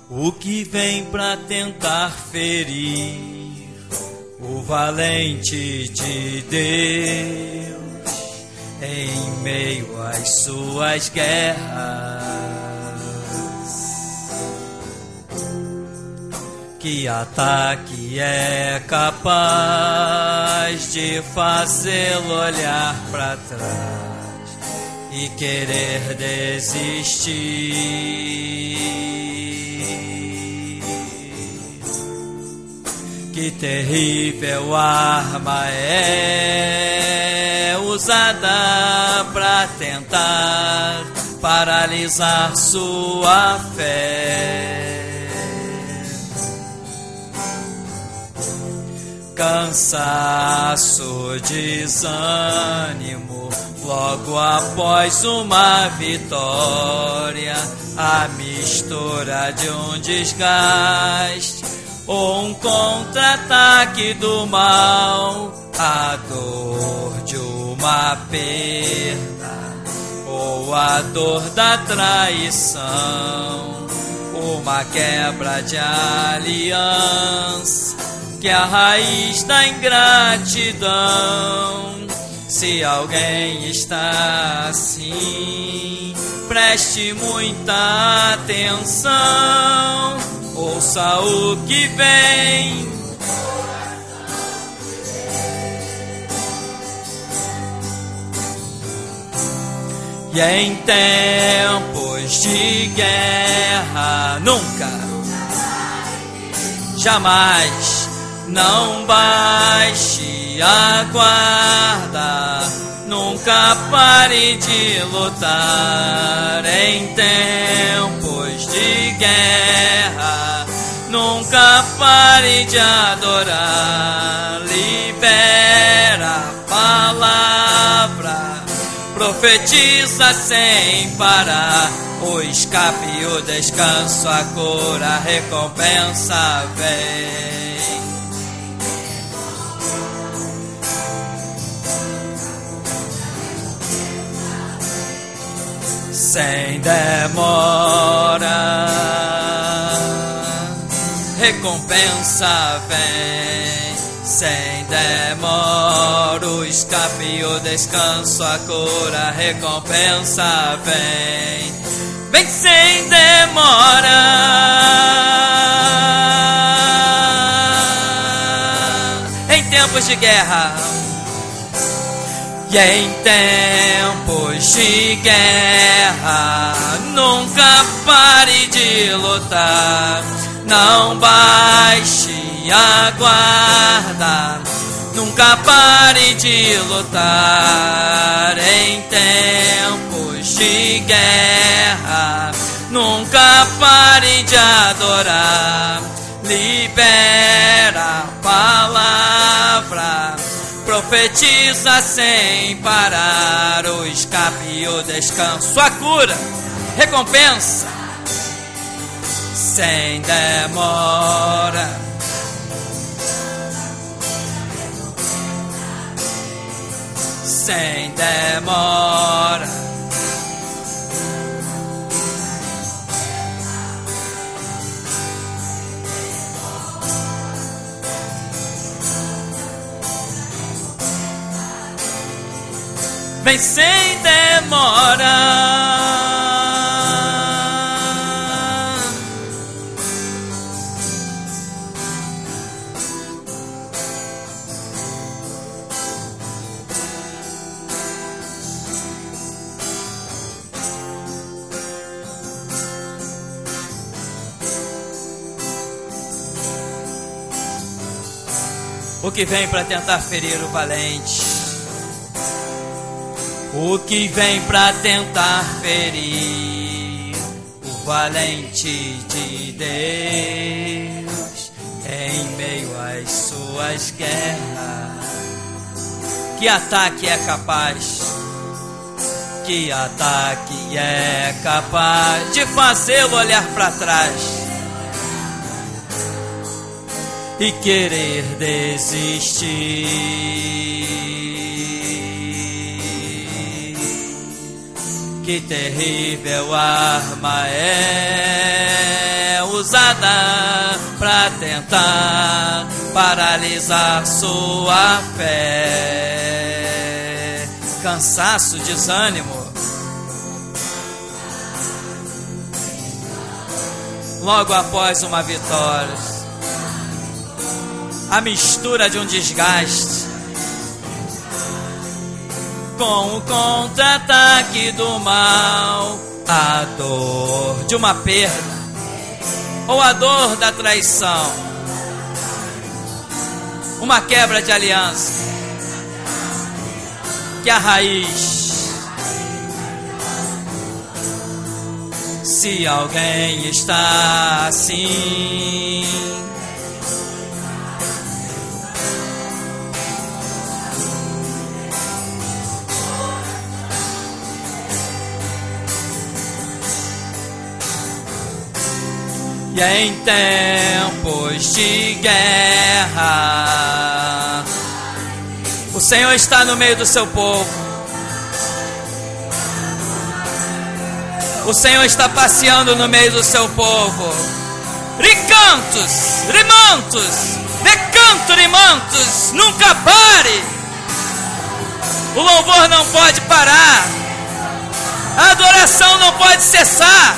o que vem pra tentar ferir o valente de Deus em meio às suas guerras. Que ataque é capaz de fazê-lo olhar pra trás e querer desistir? Que terrível arma é usada pra tentar paralisar sua fé. Cansaço, desânimo, logo após uma vitória, a mistura de um desgaste ou um contra-ataque do mal, a dor de uma perda ou a dor da traição, uma quebra de aliança que é a raiz da ingratidão. Se alguém está assim, preste muita atenção, ouça o que vem. E em tempos de guerra, nunca, jamais, não baixe a guarda, nunca pare de lutar. Em tempos de guerra, nunca pare de adorar. Libera a palavra, profetiza sem parar. O escape, o descanso, a cura, a recompensa vem. Sem demora, recompensa vem. Sem demora, o escape, o descanso, a cura, a recompensa vem. Vem sem demora. Em tempos de guerra, e em tempos de guerra, nunca pare de lutar. Não baixe a guarda, nunca pare de lutar. Em tempos de guerra, nunca pare de adorar. Libera a palavra, profetiza sem parar. O escape, o descanso, a cura, recompensa sem demora. Sem demora. Vem sem demora. O que vem para tentar ferir o valente, o que vem para tentar ferir o valente de Deus em meio às suas guerras. Que ataque é capaz, que ataque é capaz de fazê-lo olhar para trás e querer desistir? Que terrível arma é usada para tentar paralisar sua fé. Cansaço, desânimo. Logo após uma vitória, a mistura de um desgaste com o contra-ataque do mal, a dor de uma perda ou a dor da traição, uma quebra de aliança, que a raiz. Se alguém está assim, e em tempos de guerra, o Senhor está no meio do seu povo. O Senhor está passeando no meio do seu povo. Ricantos, rimantos, decanto, rimantos, nunca pare. O louvor não pode parar. A adoração não pode cessar.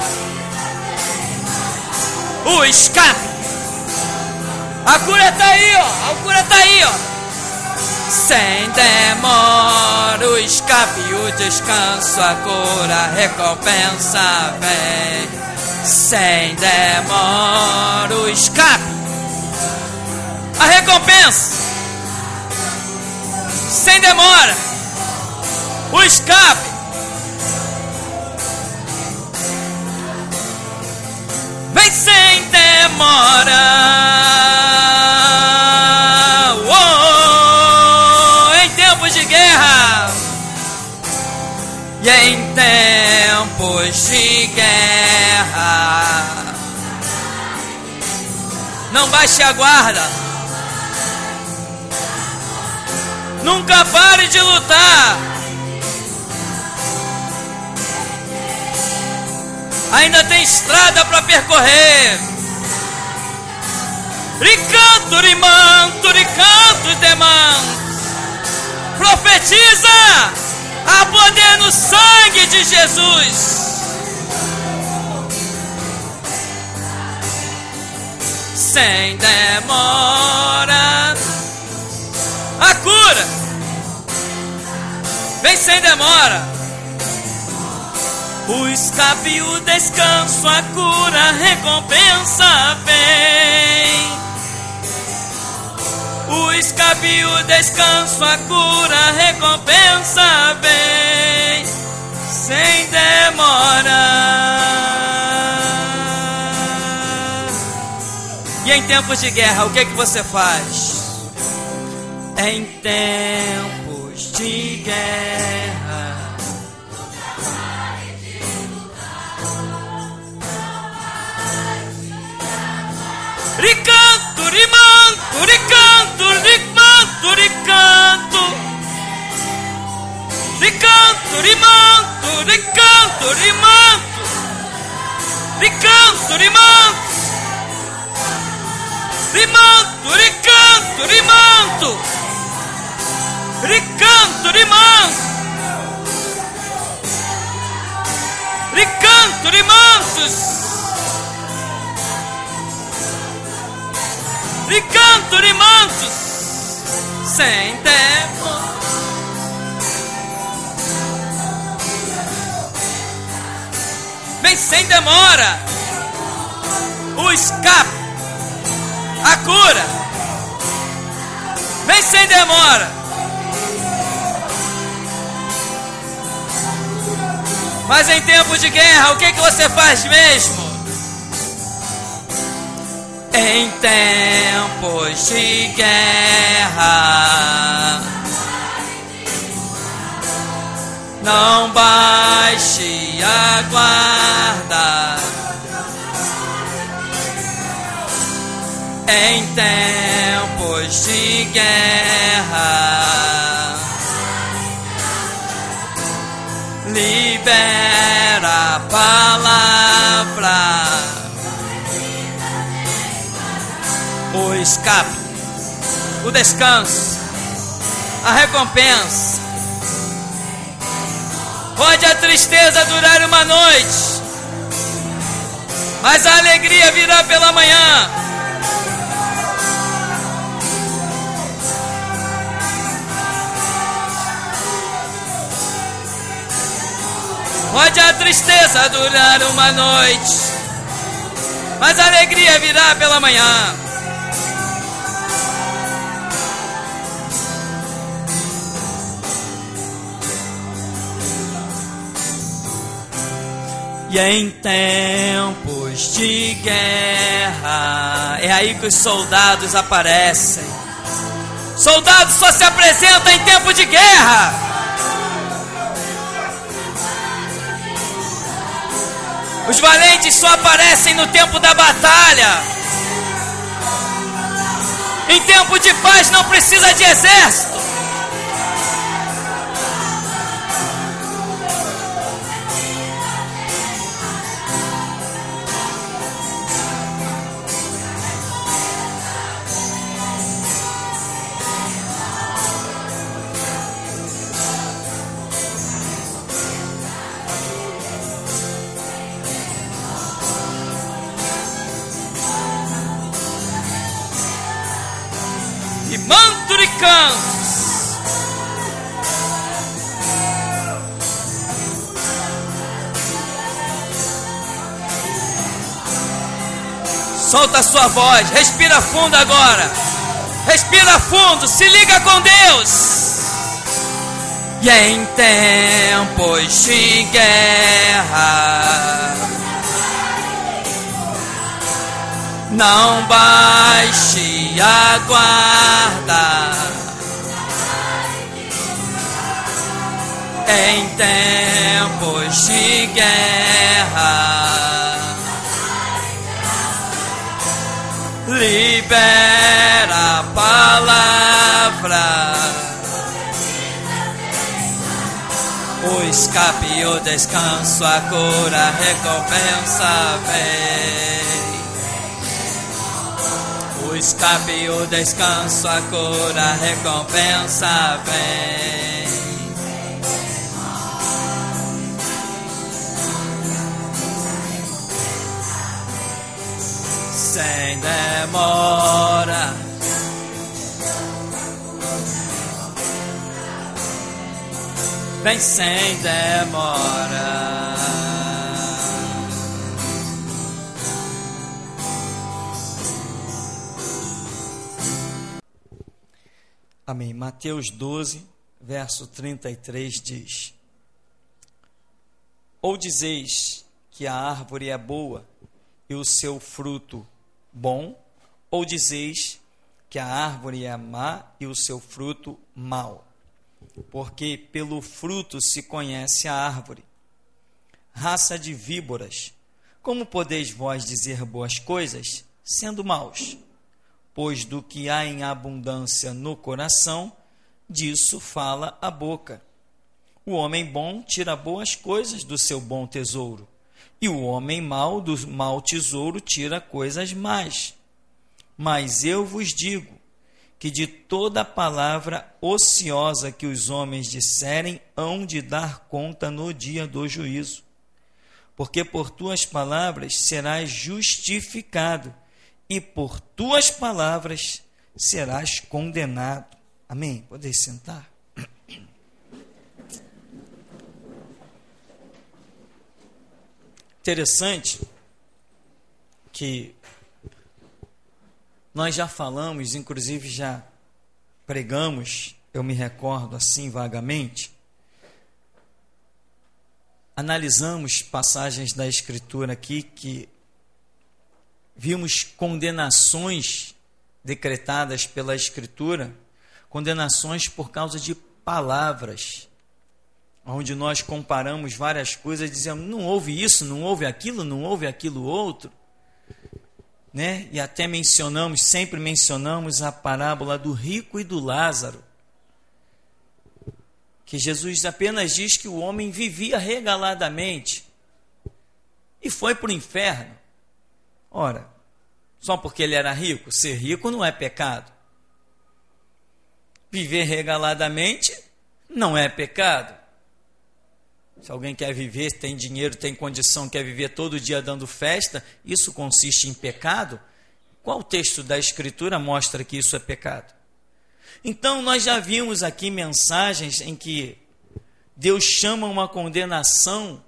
O escape. A cura está aí, ó. A cura está aí, ó. Sem demora, o escape, o descanso, a cura, a recompensa vem. Sem demora, o escape, a recompensa. Sem demora, o escape. Vem sem demora. De guerra, e em tempos de guerra, não baixe a guarda, nunca pare de lutar. Ainda tem estrada para percorrer. Ricanto, rimanto, ricanto, demão. Profetiza, há poder no sangue de Jesus. Sem demora, a cura vem sem demora. O escape, o descanso, a cura, a recompensa vem. O escape, o descanso, a cura, a recompensa vem sem demora. E em tempos de guerra, o que você faz? Em tempos de guerra, ricanto, rimanto, ricanto, rimanto, ricanto, ricanto, rimanto, ricanto, rimanto, ricanto, rimanto, rimanto, ricanto, rimanto, ricanto, rimanto, ricanto, rimantos. Ricanto, rimantos, sem tempo. Vem sem demora. O escape, a cura, vem sem demora. Mas em tempo de guerra, o que você faz mesmo? Em tempos de guerra, não baixe a guarda. Em tempos de guerra, libera a palavra, o escape, o descanso, a recompensa. Pode a tristeza durar uma noite, mas a alegria virá pela manhã. Pode a tristeza durar uma noite, mas a alegria virá pela manhã. E em tempos de guerra, é aí que os soldados aparecem. Soldados só se apresentam em tempo de guerra. Os valentes só aparecem no tempo da batalha. Em tempo de paz não precisa de exército. Manto de cantos, solta a sua voz, respira fundo agora, respira fundo, se liga com Deus. E em tempos de guerra, não baixe a guarda. Em tempos de guerra, libera a palavra, o escape e o descanso, a cura, a recompensa vem. O escape e o descanso, a cura, a recompensa vem. Sem demora, vem sem demora. Amém. Mateus 12, verso 33 diz: Ou dizeis que a árvore é boa e o seu fruto bom, ou dizeis que a árvore é má e o seu fruto mau? Porque pelo fruto se conhece a árvore. Raça de víboras, como podeis vós dizer boas coisas, sendo maus? Pois do que há em abundância no coração, disso fala a boca. O homem bom tira boas coisas do seu bom tesouro, e o homem mau do mau tesouro tira coisas más. Mas eu vos digo que de toda palavra ociosa que os homens disserem, hão de dar conta no dia do juízo. Porque por tuas palavras serás justificado, e por tuas palavras serás condenado. Amém? Podeis sentar? Interessante que nós já falamos, inclusive já pregamos, eu me recordo assim vagamente, analisamos passagens da Escritura aqui que vimos condenações decretadas pela Escritura, condenações por causa de palavras, onde nós comparamos várias coisas, dizemos, não houve isso, não houve aquilo outro, né? E até sempre mencionamos a parábola do rico e do Lázaro, que Jesus apenas diz que o homem vivia regaladamente e foi para o inferno. Ora, só porque ele era rico? Ser rico não é pecado. Viver regaladamente não é pecado. Se alguém quer viver, tem dinheiro, tem condição, quer viver todo dia dando festa, isso consiste em pecado? Qual texto da Escritura mostra que isso é pecado? Então, nós já vimos aqui mensagens em que Deus chama uma condenação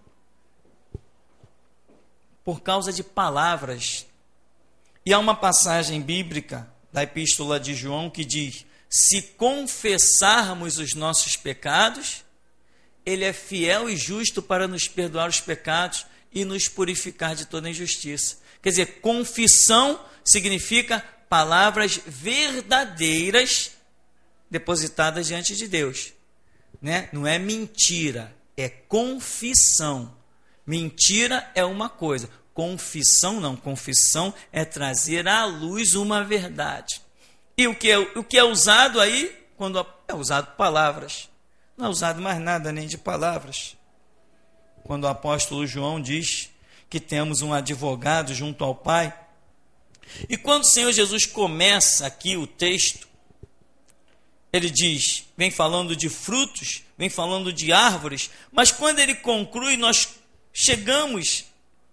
por causa de palavras. E há uma passagem bíblica da Epístola de João que diz: se confessarmos os nossos pecados, Ele é fiel e justo para nos perdoar os pecados e nos purificar de toda injustiça. Quer dizer, confissão significa palavras verdadeiras depositadas diante de Deus, né? Não é mentira, é confissão. Mentira é uma coisa, confissão não. Confissão é trazer à luz uma verdade. E o que é usado aí, quando é usado palavras, não é usado mais nada nem de palavras. Quando o apóstolo João diz que temos um advogado junto ao Pai, e quando o Senhor Jesus começa aqui o texto, ele diz, vem falando de frutos, vem falando de árvores, mas quando ele conclui, nós chegamos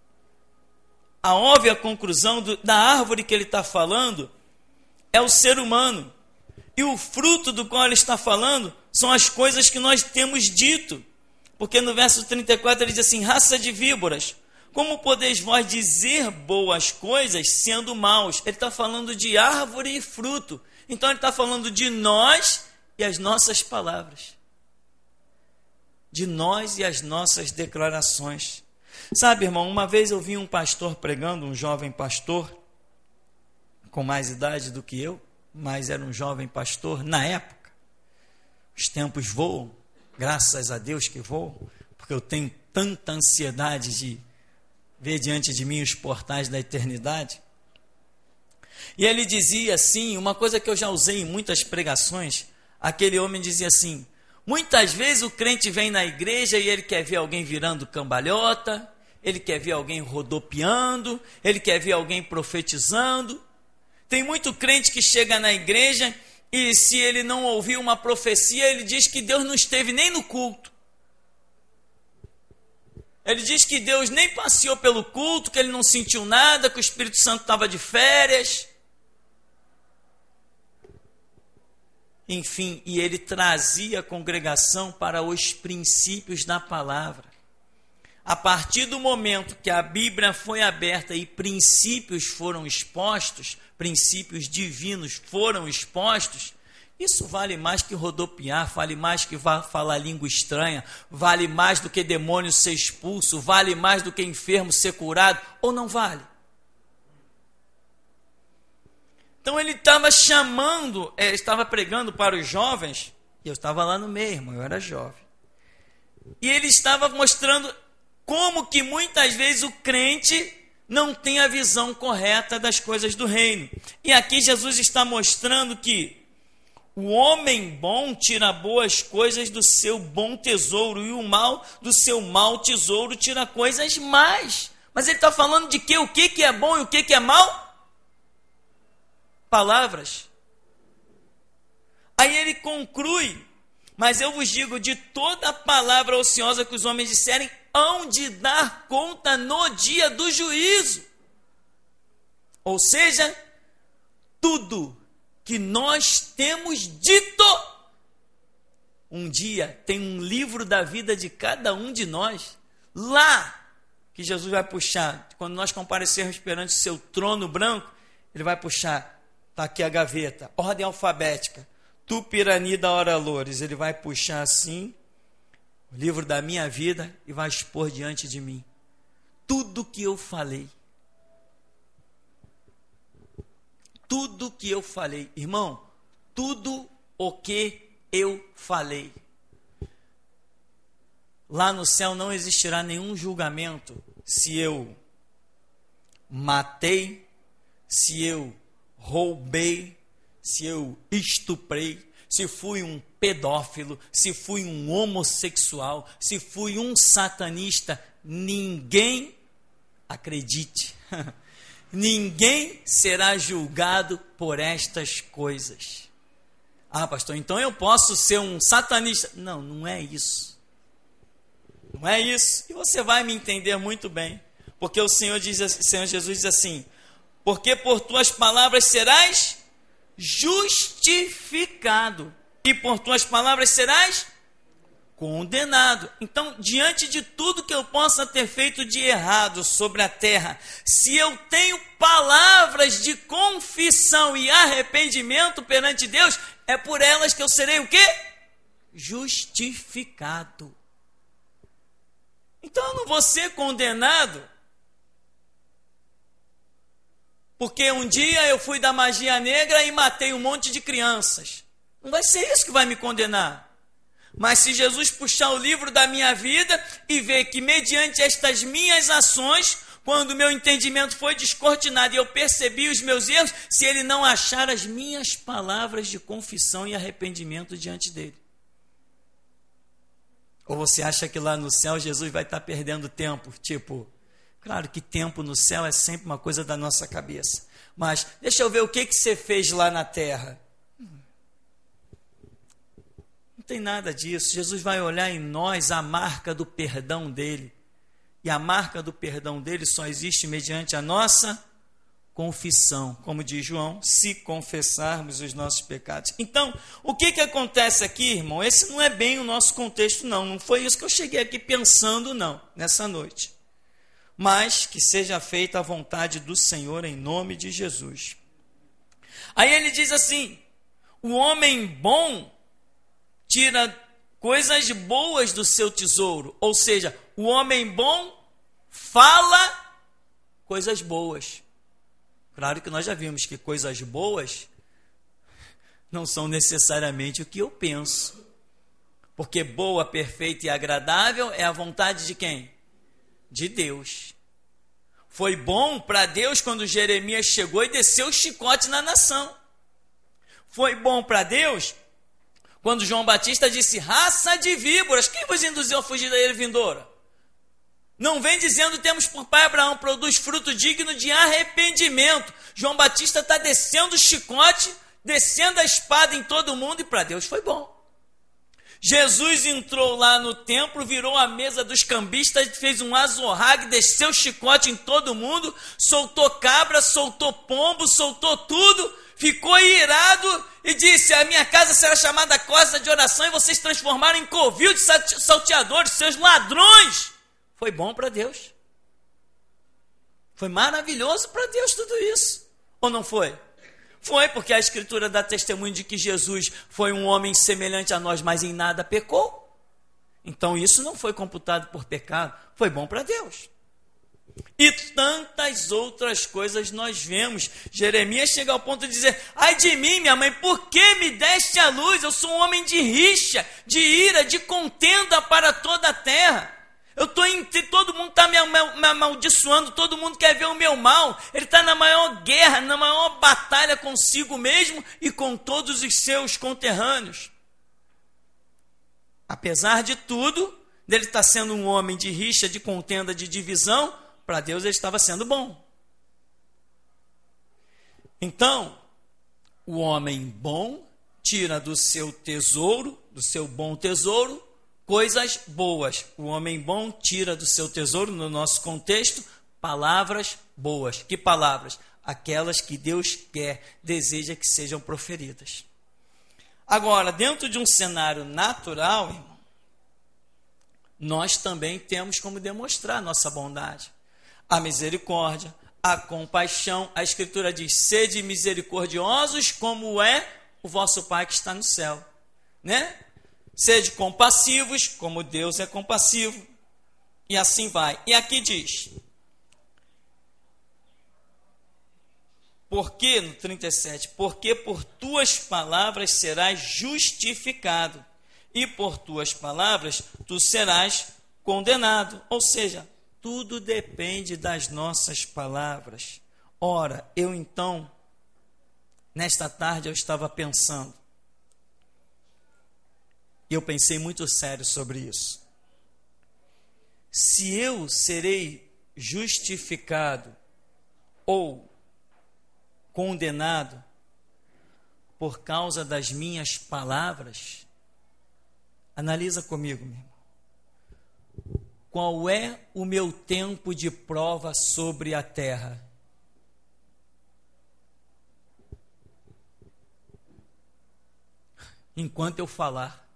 à óbvia conclusão da árvore que ele está falando, é o ser humano. E o fruto do qual ele está falando são as coisas que nós temos dito. Porque no verso 34 ele diz assim: raça de víboras, como podeis vós dizer boas coisas sendo maus? Ele está falando de árvore e fruto. Então ele está falando de nós e as nossas palavras. De nós e as nossas declarações. Sabe, irmão, uma vez eu vi um pastor pregando, um jovem pastor, com mais idade do que eu, mas era um jovem pastor na época. Os tempos voam, graças a Deus que voam, porque eu tenho tanta ansiedade de ver diante de mim os portais da eternidade. E ele dizia assim, uma coisa que eu já usei em muitas pregações, aquele homem dizia assim: muitas vezes o crente vem na igreja e ele quer ver alguém virando cambalhota, ele quer ver alguém rodopiando, ele quer ver alguém profetizando. Tem muito crente que chega na igreja e se ele não ouvir uma profecia, ele diz que Deus não esteve nem no culto. Ele diz que Deus nem passeou pelo culto, que ele não sentiu nada, que o Espírito Santo estava de férias. Enfim, e ele trazia a congregação para os princípios da palavra. A partir do momento que a Bíblia foi aberta e princípios foram expostos, princípios divinos foram expostos, isso vale mais que rodopiar, vale mais que falar língua estranha, vale mais do que demônio ser expulso, vale mais do que enfermo ser curado, ou não vale? Então ele estava chamando, estava pregando para os jovens, e eu estava lá no meio, irmão, eu era jovem. E ele estava mostrando como que muitas vezes o crente não tem a visão correta das coisas do reino. E aqui Jesus está mostrando que o homem bom tira boas coisas do seu bom tesouro, e o mal do seu mau tesouro tira coisas más. Mas ele está falando de quê? O que é bom e o que é mal? Palavras. Aí ele conclui: mas eu vos digo, de toda palavra ociosa que os homens disserem, hão de dar conta no dia do juízo. Ou seja, tudo que nós temos dito, um dia tem um livro da vida de cada um de nós, lá, que Jesus vai puxar, quando nós comparecermos perante o seu trono branco, ele vai puxar, está aqui a gaveta, ordem alfabética, Tupirani da Hora Loures, ele vai puxar assim, o livro da minha vida, e vai expor diante de mim, tudo que eu falei, tudo que eu falei, irmão, tudo o que eu falei. Lá no céu não existirá nenhum julgamento se eu matei, se eu roubei, se eu estuprei, se fui um pedófilo, se fui um homossexual, se fui um satanista, ninguém, acredite, ninguém será julgado por estas coisas. Ah, pastor, então eu posso ser um satanista? Não, não é isso. Não é isso. E você vai me entender muito bem. Porque o Senhor Jesus diz assim: porque por tuas palavras serás justificado, e por tuas palavras serás condenado. Então, diante de tudo que eu possa ter feito de errado sobre a terra, se eu tenho palavras de confissão e arrependimento perante Deus, é por elas que eu serei o quê? Justificado. Então eu não vou ser condenado porque um dia eu fui da magia negra e matei um monte de crianças. Não vai ser isso que vai me condenar. Mas se Jesus puxar o livro da minha vida e ver que mediante estas minhas ações, quando o meu entendimento foi descortinado e eu percebi os meus erros, se ele não achar as minhas palavras de confissão e arrependimento diante dele. Ou você acha que lá no céu Jesus vai estar perdendo tempo? Tipo, claro que tempo no céu é sempre uma coisa da nossa cabeça. Mas deixa eu ver o que você fez lá na terra. Não tem nada disso. Jesus vai olhar em nós a marca do perdão dele. E a marca do perdão dele só existe mediante a nossa confissão. Como diz João, se confessarmos os nossos pecados. Então, o que acontece aqui, irmão? Esse não é bem o nosso contexto, não. Não foi isso que eu cheguei aqui pensando, não, nessa noite. Mas que seja feita a vontade do Senhor em nome de Jesus. Aí ele diz assim: o homem bom tira coisas boas do seu tesouro. Ou seja, o homem bom fala coisas boas. Claro que nós já vimos que coisas boas não são necessariamente o que eu penso. Porque boa, perfeita e agradável é a vontade de quem? De Deus. Foi bom para Deus quando Jeremias chegou e desceu o chicote na nação. Foi bom para Deus quando João Batista disse: raça de víboras, quem vos induziu a fugir da ira vindoura? Não vem dizendo: temos por pai Abraão, produz fruto digno de arrependimento. João Batista está descendo o chicote, descendo a espada em todo mundo, e para Deus foi bom. Jesus entrou lá no templo, virou a mesa dos cambistas, fez um azorrague, desceu o chicote em todo mundo, soltou cabra, soltou pombo, soltou tudo, ficou irado e disse: a minha casa será chamada casa de oração e vocês transformaram em covil de salteadores, seus ladrões. Foi bom para Deus. Foi maravilhoso para Deus tudo isso. Ou não foi? Foi, porque a Escritura dá testemunho de que Jesus foi um homem semelhante a nós, mas em nada pecou. Então isso não foi computado por pecado, foi bom para Deus. E tantas outras coisas nós vemos. Jeremias chega ao ponto de dizer: ai de mim, minha mãe, por que me deste a luz? Eu sou um homem de rixa, de ira, de contenda para toda a terra. Todo mundo está me amaldiçoando, todo mundo quer ver o meu mal. Ele está na maior guerra, na maior batalha consigo mesmo e com todos os seus conterrâneos. Apesar de tudo, dele estar sendo um homem de rixa, de contenda, de divisão, para Deus ele estava sendo bom. Então, o homem bom tira do seu tesouro, do seu bom tesouro, coisas boas. O homem bom tira do seu tesouro, no nosso contexto, palavras boas. Que palavras? Aquelas que Deus quer, deseja que sejam proferidas. Agora, dentro de um cenário natural, irmão, nós também temos como demonstrar nossa bondade. A misericórdia, a compaixão. A Escritura diz: sede misericordiosos como é o vosso Pai que está no céu. Né? Sede compassivos, como Deus é compassivo. E assim vai. E aqui diz: porque, no 37, porque por tuas palavras serás justificado, e por tuas palavras tu serás condenado. Ou seja, tudo depende das nossas palavras. Ora, eu então, nesta tarde eu estava pensando, E eu pensei muito sério sobre isso. Se eu serei justificado ou condenado por causa das minhas palavras, analisa comigo, meu irmão. Qual é o meu tempo de prova sobre a terra? Enquanto eu falar.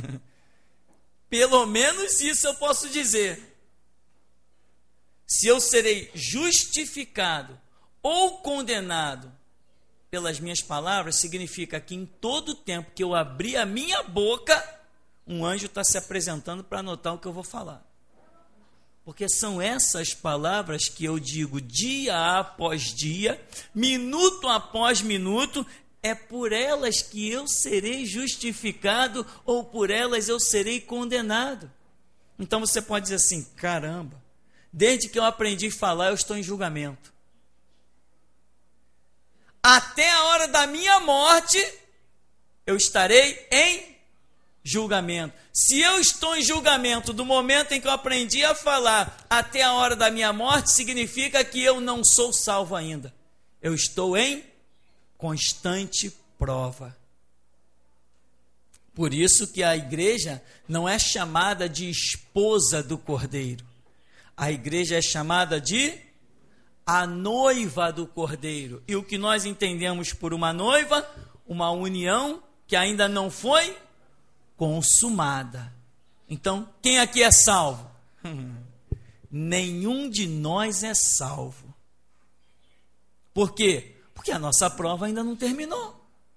Pelo menos isso eu posso dizer. Se eu serei justificado ou condenado pelas minhas palavras, significa que em todo tempo que eu abrir a minha boca, um anjo está se apresentando para anotar o que eu vou falar. Porque são essas palavras que eu digo dia após dia, minuto após minuto, é por elas que eu serei justificado ou por elas eu serei condenado. Então você pode dizer assim, caramba, desde que eu aprendi a falar eu estou em julgamento. Até a hora da minha morte eu estarei em julgamento. Se eu estou em julgamento do momento em que eu aprendi a falar até a hora da minha morte, significa que eu não sou salvo ainda. Eu estou em constante prova. Por isso que a igreja não é chamada de esposa do Cordeiro. A igreja é chamada de a noiva do Cordeiro. E o que nós entendemos por uma noiva? Uma união que ainda não foi consumada. Então, quem aqui é salvo? Nenhum de nós é salvo. Por quê? Porque a nossa prova ainda não terminou.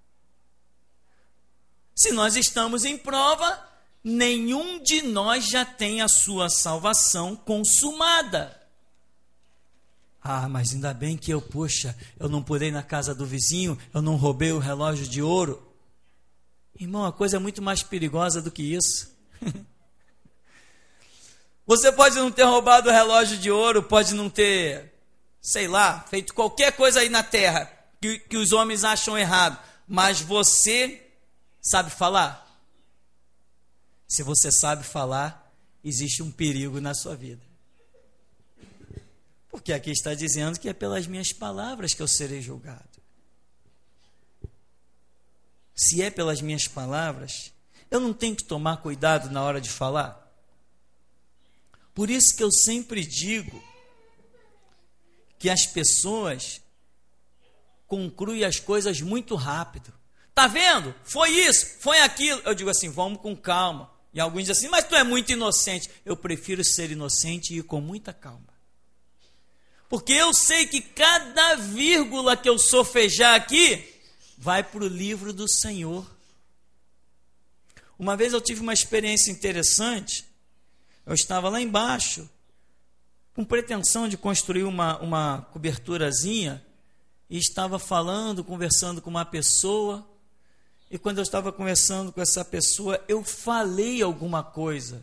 Se nós estamos em prova, nenhum de nós já tem a sua salvação consumada. Ah, mas ainda bem que eu não pulei na casa do vizinho, eu não roubei o relógio de ouro. Irmão, a coisa é muito mais perigosa do que isso. Você pode não ter roubado o relógio de ouro, pode não ter, sei lá, feito qualquer coisa aí na terra que os homens acham errado, mas você sabe falar? Se você sabe falar, existe um perigo na sua vida. Porque aqui está dizendo que é pelas minhas palavras que eu serei julgado. Se é pelas minhas palavras, eu não tenho que tomar cuidado na hora de falar. Por isso que eu sempre digo que as pessoas concluem as coisas muito rápido. Tá vendo? Foi isso, foi aquilo. Eu digo assim, vamos com calma. E alguns dizem assim, mas tu é muito inocente. Eu prefiro ser inocente e ir com muita calma. Porque eu sei que cada vírgula que eu sofejar aqui vai para o livro do Senhor. Uma vez eu tive uma experiência interessante. Eu estava lá embaixo, com pretensão de construir uma coberturazinha, e estava conversando com uma pessoa, e quando eu estava conversando com essa pessoa, eu falei alguma coisa.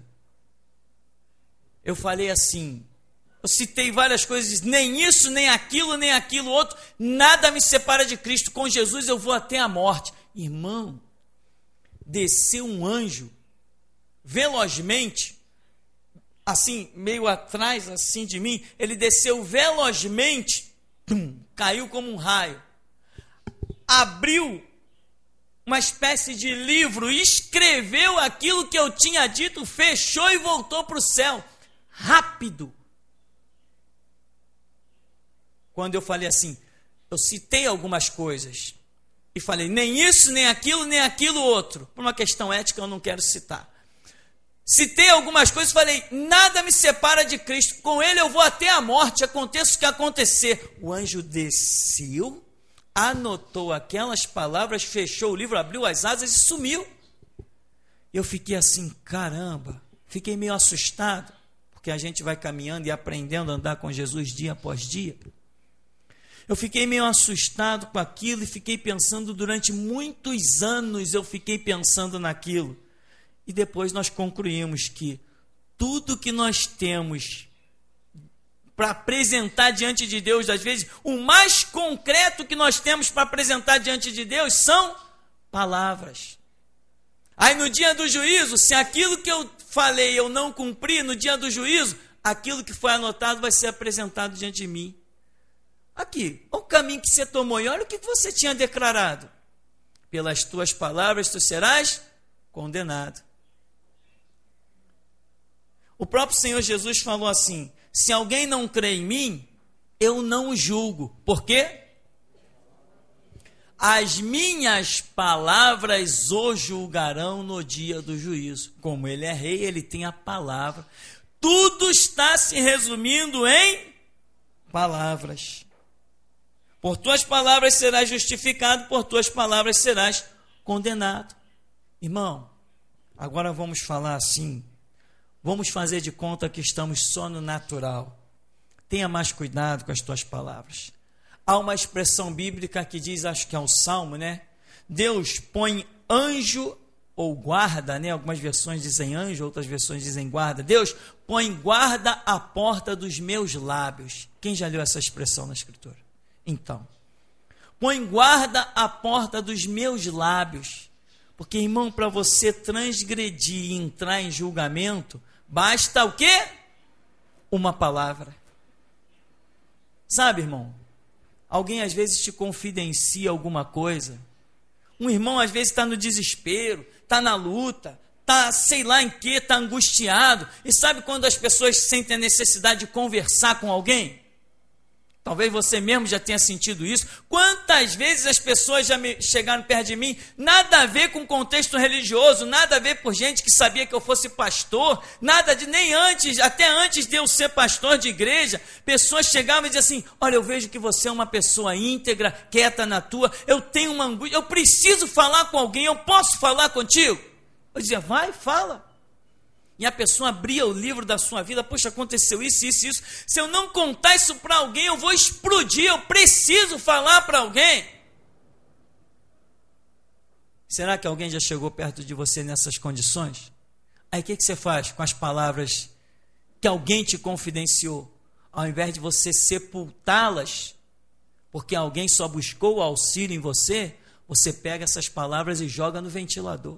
Eu falei assim, eu citei várias coisas, nem isso, nem aquilo outro, nada me separa de Cristo, com Jesus eu vou até a morte. Irmão, desceu um anjo, velozmente, assim, meio atrás assim de mim, ele desceu velozmente, caiu como um raio, abriu uma espécie de livro, escreveu aquilo que eu tinha dito, fechou e voltou para o céu, rápido. Quando eu falei assim, eu citei algumas coisas, e falei, nem isso, nem aquilo outro, por uma questão ética eu não quero citar. Citei algumas coisas e falei, nada me separa de Cristo, com Ele eu vou até a morte, aconteça o que acontecer. O anjo desceu, anotou aquelas palavras, fechou o livro, abriu as asas e sumiu. Eu fiquei assim, caramba, fiquei meio assustado, porque a gente vai caminhando e aprendendo a andar com Jesus dia após dia. Eu fiquei meio assustado com aquilo e fiquei pensando durante muitos anos, eu fiquei pensando naquilo. E depois nós concluímos que tudo que nós temos para apresentar diante de Deus, às vezes, o mais concreto que nós temos para apresentar diante de Deus são palavras. Aí no dia do juízo, se aquilo que eu falei eu não cumprir, no dia do juízo, aquilo que foi anotado vai ser apresentado diante de mim. Aqui, o caminho que você tomou, e olha o que você tinha declarado. Pelas tuas palavras tu serás condenado. O próprio Senhor Jesus falou assim: se alguém não crê em mim, eu não o julgo. Por quê? As minhas palavras o julgarão no dia do juízo. Como ele é rei, ele tem a palavra. Tudo está se resumindo em palavras. Por tuas palavras serás justificado, por tuas palavras serás condenado. Irmão, agora vamos falar assim. Vamos fazer de conta que estamos só no natural. Tenha mais cuidado com as tuas palavras. Há uma expressão bíblica que diz, acho que é o Salmo, né? Deus põe anjo ou guarda, né? Algumas versões dizem anjo, outras versões dizem guarda. Deus põe guarda à porta dos meus lábios. Quem já leu essa expressão na Escritura? Então, põe guarda à porta dos meus lábios. Porque, irmão, para você transgredir e entrar em julgamento, basta o quê? Uma palavra. Sabe, irmão? Alguém às vezes te confidencia alguma coisa. Um irmão às vezes está no desespero, está na luta, está sei lá em que, está angustiado. E sabe quando as pessoas sentem a necessidade de conversar com alguém? Talvez você mesmo já tenha sentido isso. Quantas vezes as pessoas já chegaram perto de mim, nada a ver com contexto religioso, nada a ver por gente que sabia que eu fosse pastor, nada de nem antes, até antes de eu ser pastor de igreja, pessoas chegavam e diziam assim: olha, eu vejo que você é uma pessoa íntegra, quieta na tua, eu tenho uma angústia, eu preciso falar com alguém, eu posso falar contigo? Eu dizia: vai, fala. E a pessoa abria o livro da sua vida: poxa, aconteceu isso, isso, isso. Se eu não contar isso para alguém, eu vou explodir, eu preciso falar para alguém. Será que alguém já chegou perto de você nessas condições? Aí o que você faz com as palavras que alguém te confidenciou? Ao invés de você sepultá-las, porque alguém só buscou o auxílio em você, você pega essas palavras e joga no ventilador.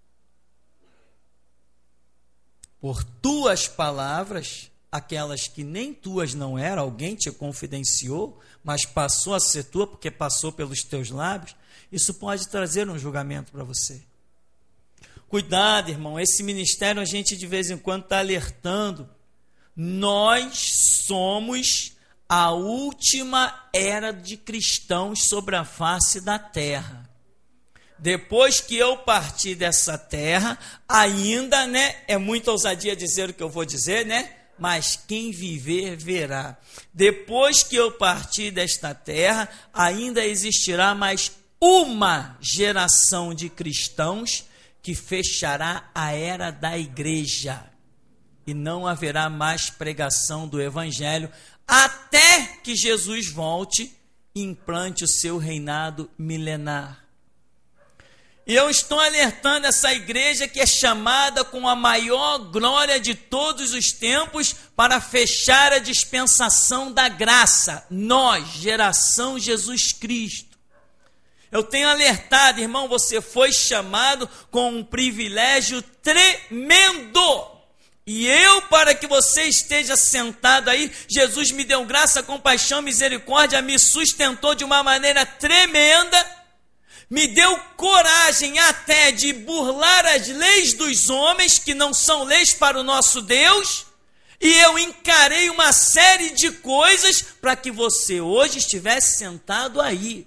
Por tuas palavras, aquelas que nem tuas não eram, alguém te confidenciou, mas passou a ser tua porque passou pelos teus lábios, isso pode trazer um julgamento para você. Cuidado, irmão, esse ministério a gente de vez em quando está alertando. Nós somos a última era de cristãos sobre a face da terra. Depois que eu partir dessa terra, ainda, né, é muita ousadia dizer o que eu vou dizer, né? Mas quem viver, verá. Depois que eu partir desta terra, ainda existirá mais uma geração de cristãos que fechará a era da igreja. E não haverá mais pregação do evangelho, até que Jesus volte e implante o seu reinado milenar. E eu estou alertando essa igreja que é chamada com a maior glória de todos os tempos para fechar a dispensação da graça. Nós, geração Jesus Cristo. Eu tenho alertado, irmão, você foi chamado com um privilégio tremendo. E eu, para que você esteja sentado aí, Jesus me deu graça, compaixão, misericórdia, me sustentou de uma maneira tremenda. Me deu coragem até de burlar as leis dos homens, que não são leis para o nosso Deus, e eu encarei uma série de coisas para que você hoje estivesse sentado aí.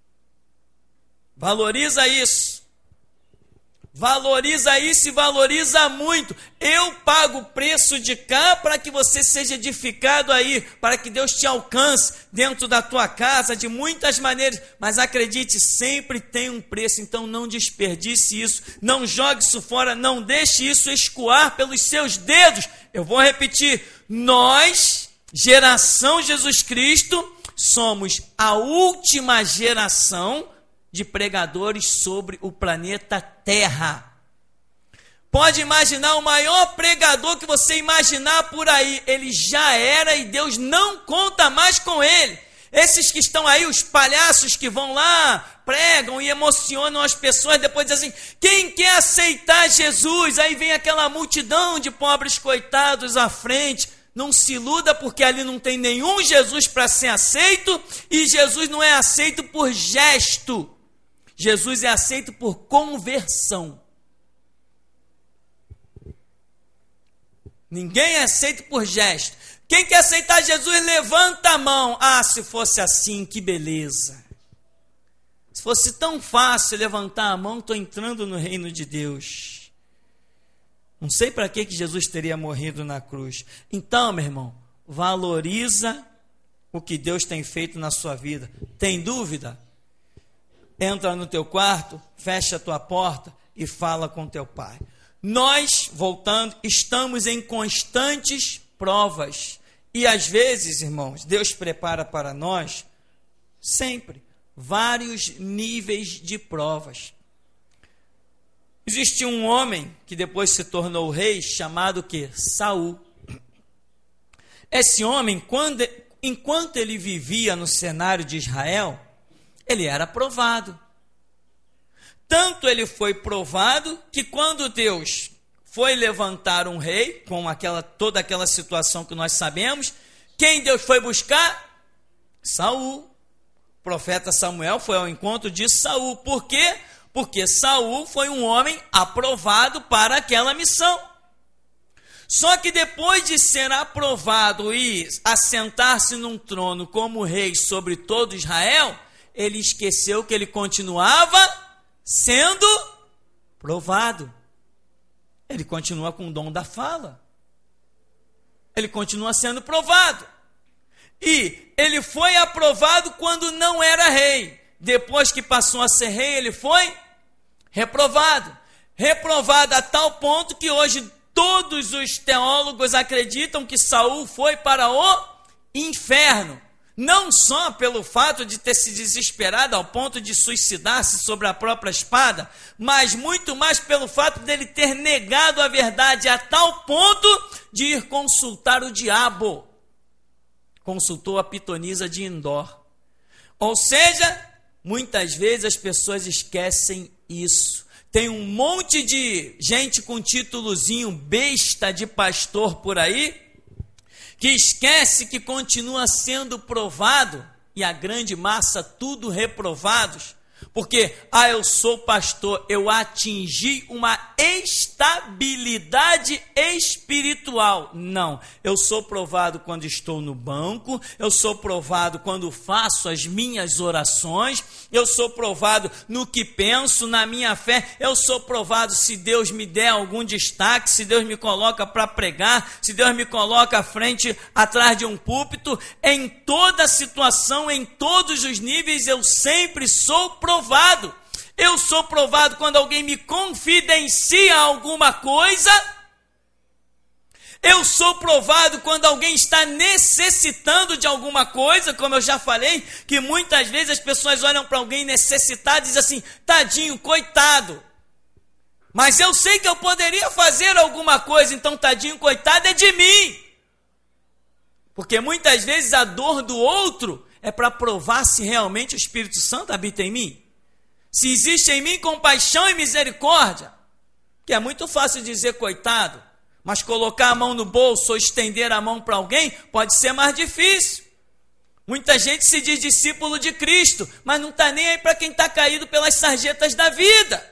Valoriza isso. Valoriza isso e valoriza muito. Eu pago o preço de cá para que você seja edificado aí, para que Deus te alcance dentro da tua casa de muitas maneiras. Mas acredite, sempre tem um preço, então não desperdice isso, não jogue isso fora, não deixe isso escoar pelos seus dedos. Eu vou repetir, nós, geração Jesus Cristo, somos a última geração de pregadores sobre o planeta Terra. Pode imaginar o maior pregador que você imaginar por aí, ele já era e Deus não conta mais com ele. Esses que estão aí, os palhaços que vão lá, pregam e emocionam as pessoas, depois dizem assim, quem quer aceitar Jesus? Aí vem aquela multidão de pobres coitados à frente. Não se iluda, porque ali não tem nenhum Jesus para ser aceito, e Jesus não é aceito por gesto. Jesus é aceito por conversão. Ninguém é aceito por gesto. Quem quer aceitar Jesus, levanta a mão. Ah, se fosse assim, que beleza. Se fosse tão fácil levantar a mão, estou entrando no reino de Deus. Não sei para que Jesus teria morrido na cruz. Então, meu irmão, valoriza o que Deus tem feito na sua vida. Tem dúvida? Entra no teu quarto, fecha a tua porta e fala com teu pai. Nós, voltando, estamos em constantes provas. E às vezes, irmãos, Deus prepara para nós, sempre, vários níveis de provas. Existia um homem que depois se tornou rei, chamado que? Saul. Esse homem, enquanto ele vivia no cenário de Israel, ele era provado. Tanto ele foi provado que quando Deus foi levantar um rei, com toda aquela situação que nós sabemos, quem Deus foi buscar? Saul. O profeta Samuel foi ao encontro de Saul. Por quê? Porque Saul foi um homem aprovado para aquela missão. Só que depois de ser aprovado e assentar-se num trono como rei sobre todo Israel, ele esqueceu que ele continuava sendo provado. Ele continua com o dom da fala. Ele continua sendo provado. E ele foi aprovado quando não era rei. Depois que passou a ser rei, ele foi reprovado. Reprovado a tal ponto que hoje todos os teólogos acreditam que Saul foi para o inferno. Não só pelo fato de ter se desesperado ao ponto de suicidar-se sobre a própria espada, mas muito mais pelo fato dele ter negado a verdade a tal ponto de ir consultar o diabo. Consultou a pitonisa de Endor. Ou seja, muitas vezes as pessoas esquecem isso. Tem um monte de gente com títulozinho besta de pastor por aí, que esquece que continua sendo provado, e a grande massa tudo reprovados, porque, eu sou pastor, eu atingi uma estabilidade espiritual. Não, eu sou provado quando estou no banco, eu sou provado quando faço as minhas orações, eu sou provado no que penso, na minha fé, eu sou provado se Deus me der algum destaque, se Deus me coloca para pregar, se Deus me coloca à frente, atrás de um púlpito, em toda situação, em todos os níveis, eu sempre sou provado. Eu sou provado quando alguém me confidencia alguma coisa. Eu sou provado quando alguém está necessitando de alguma coisa, como eu já falei, que muitas vezes as pessoas olham para alguém necessitado e dizem assim, tadinho, coitado. Mas eu sei que eu poderia fazer alguma coisa, então tadinho, coitado é de mim. Porque muitas vezes a dor do outro é para provar se realmente o Espírito Santo habita em mim. Se existe em mim compaixão e misericórdia, que é muito fácil dizer coitado, mas colocar a mão no bolso ou estender a mão para alguém pode ser mais difícil. Muita gente se diz discípulo de Cristo, mas não está nem aí para quem está caído pelas sarjetas da vida.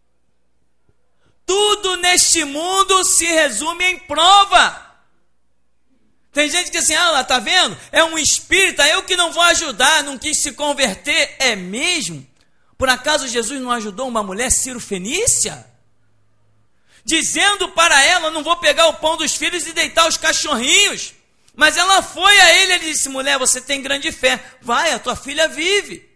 Tudo neste mundo se resume em prova. Tem gente que diz assim, lá, tá vendo? É um espírita, eu que não vou ajudar, não quis se converter. É mesmo? Por acaso Jesus não ajudou uma mulher cirofenícia? Dizendo para ela, não vou pegar o pão dos filhos e deitar os cachorrinhos. Mas ela foi a ele e disse, mulher, você tem grande fé. Vai, a tua filha vive.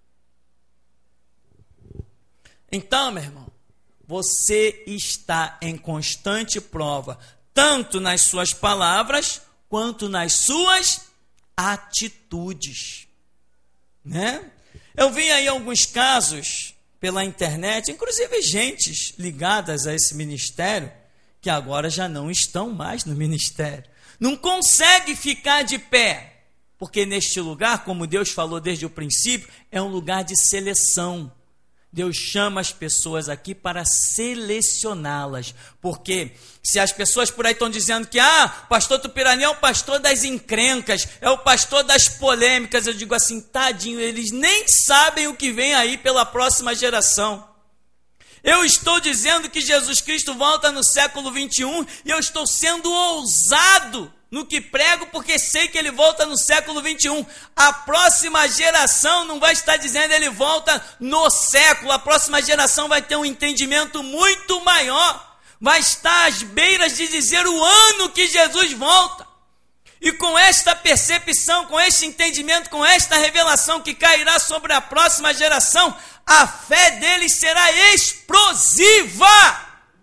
Então, meu irmão, você está em constante prova, tanto nas suas palavras, quanto nas suas atitudes. Né? Eu vi aí alguns casos pela internet, inclusive gentes ligadas a esse ministério, que agora já não estão mais no ministério. Não consegue ficar de pé. Porque neste lugar, como Deus falou desde o princípio, é um lugar de seleção. Deus chama as pessoas aqui para selecioná-las. Porque se as pessoas por aí estão dizendo que pastor Tupirani é o pastor das encrencas, é o pastor das polêmicas, eu digo assim, tadinho, eles nem sabem o que vem aí pela próxima geração. Eu estou dizendo que Jesus Cristo volta no século 21 e eu estou sendo ousado no que prego, porque sei que ele volta no século 21. A próxima geração não vai estar dizendo ele volta no século, a próxima geração vai ter um entendimento muito maior, vai estar às beiras de dizer o ano que Jesus volta. E com esta percepção, com este entendimento, com esta revelação que cairá sobre a próxima geração, a fé deles será explosiva.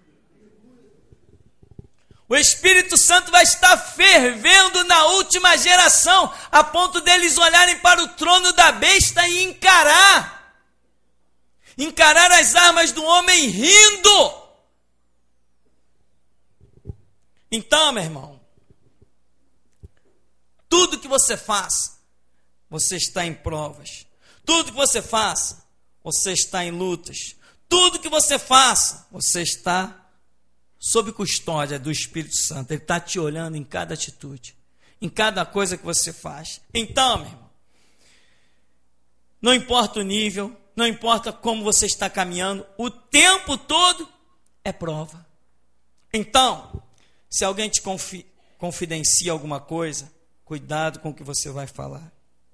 O Espírito Santo vai estar fervendo na última geração, a ponto deles olharem para o trono da besta e encarar as armas do homem rindo. Então, meu irmão, tudo que você faça, você está em provas. Tudo que você faça, você está em lutas. Tudo que você faça, você está sob custódia do Espírito Santo. Ele está te olhando em cada atitude, em cada coisa que você faz. Então, meu irmão, não importa o nível, não importa como você está caminhando, o tempo todo é prova. Então, se alguém te confidencia alguma coisa, cuidado com o que você vai falar.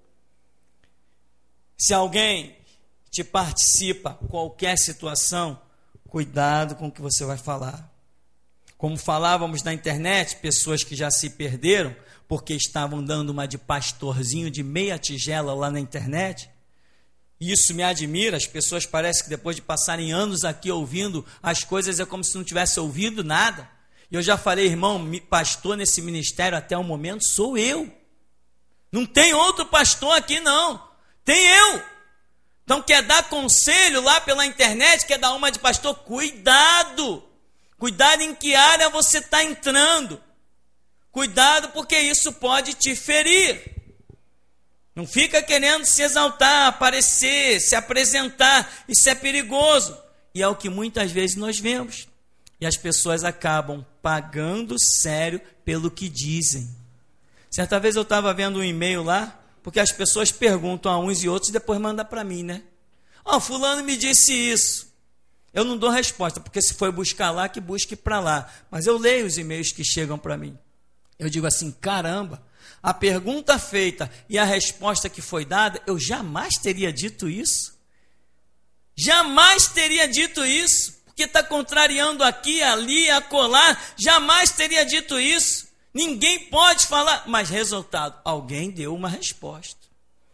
Se alguém te participa qualquer situação, cuidado com o que você vai falar. Como falávamos na internet, pessoas que já se perderam porque estavam dando uma de pastorzinho de meia tigela lá na internet. E isso me admira, as pessoas parecem que depois de passarem anos aqui ouvindo as coisas é como se não tivesse ouvido nada. E eu já falei, irmão, pastor nesse ministério até o momento sou eu. Não tem outro pastor aqui não, tem eu. Então quer dar conselho lá pela internet, quer dar uma de pastor, cuidado. Cuidado em que área você está entrando. Cuidado porque isso pode te ferir. Não fica querendo se exaltar, aparecer, se apresentar. Isso é perigoso. E é o que muitas vezes nós vemos. E as pessoas acabam pagando sério pelo que dizem. Certa vez eu estava vendo um e-mail lá, porque as pessoas perguntam a uns e outros e depois mandam para mim, né? Fulano me disse isso. Eu não dou resposta, porque se for buscar lá, que busque para lá. Mas eu leio os e-mails que chegam para mim. Eu digo assim, caramba, a pergunta feita e a resposta que foi dada, eu jamais teria dito isso. Jamais teria dito isso, porque está contrariando aqui, ali, acolá. Jamais teria dito isso. Ninguém pode falar. Mas resultado, alguém deu uma resposta.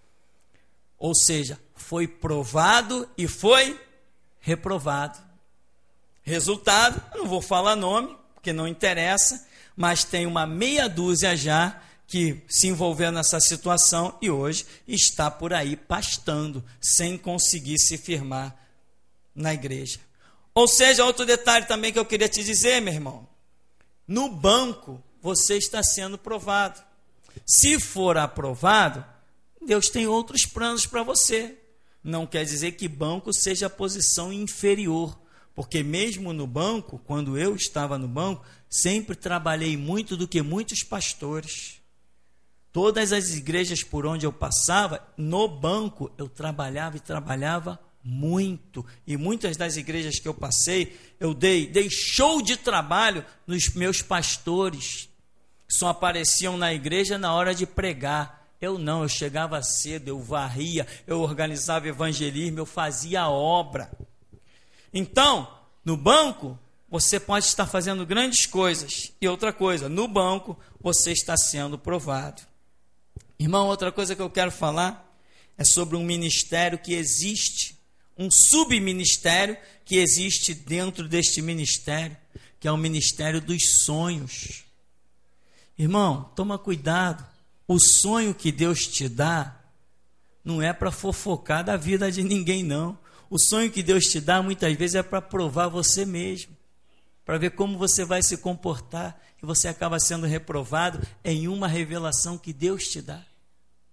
Ou seja, foi provado e foi reprovado. Resultado, eu não vou falar nome, porque não interessa, mas tem uma meia dúzia já que se envolveu nessa situação e hoje está por aí pastando, sem conseguir se firmar na igreja. Ou seja, outro detalhe também que eu queria te dizer, meu irmão, no banco você está sendo provado. Se for aprovado, Deus tem outros planos para você. Não quer dizer que banco seja a posição inferior, porque mesmo no banco, quando eu estava no banco, sempre trabalhei muito do que muitos pastores. Todas as igrejas por onde eu passava, no banco eu trabalhava e trabalhava muito. E muitas das igrejas que eu passei, eu dei show de trabalho nos meus pastores, que só apareciam na igreja na hora de pregar. Eu não, eu chegava cedo, eu varria, eu organizava evangelismo, eu fazia a obra. Então, no banco, você pode estar fazendo grandes coisas. E outra coisa, no banco, você está sendo provado. Irmão, outra coisa que eu quero falar é sobre um ministério que existe, um subministério que existe dentro deste ministério, que é o ministério dos sonhos. Irmão, toma cuidado. O sonho que Deus te dá não é para fofocar da vida de ninguém, não. O sonho que Deus te dá, muitas vezes, é para provar você mesmo, para ver como você vai se comportar, e você acaba sendo reprovado em uma revelação que Deus te dá.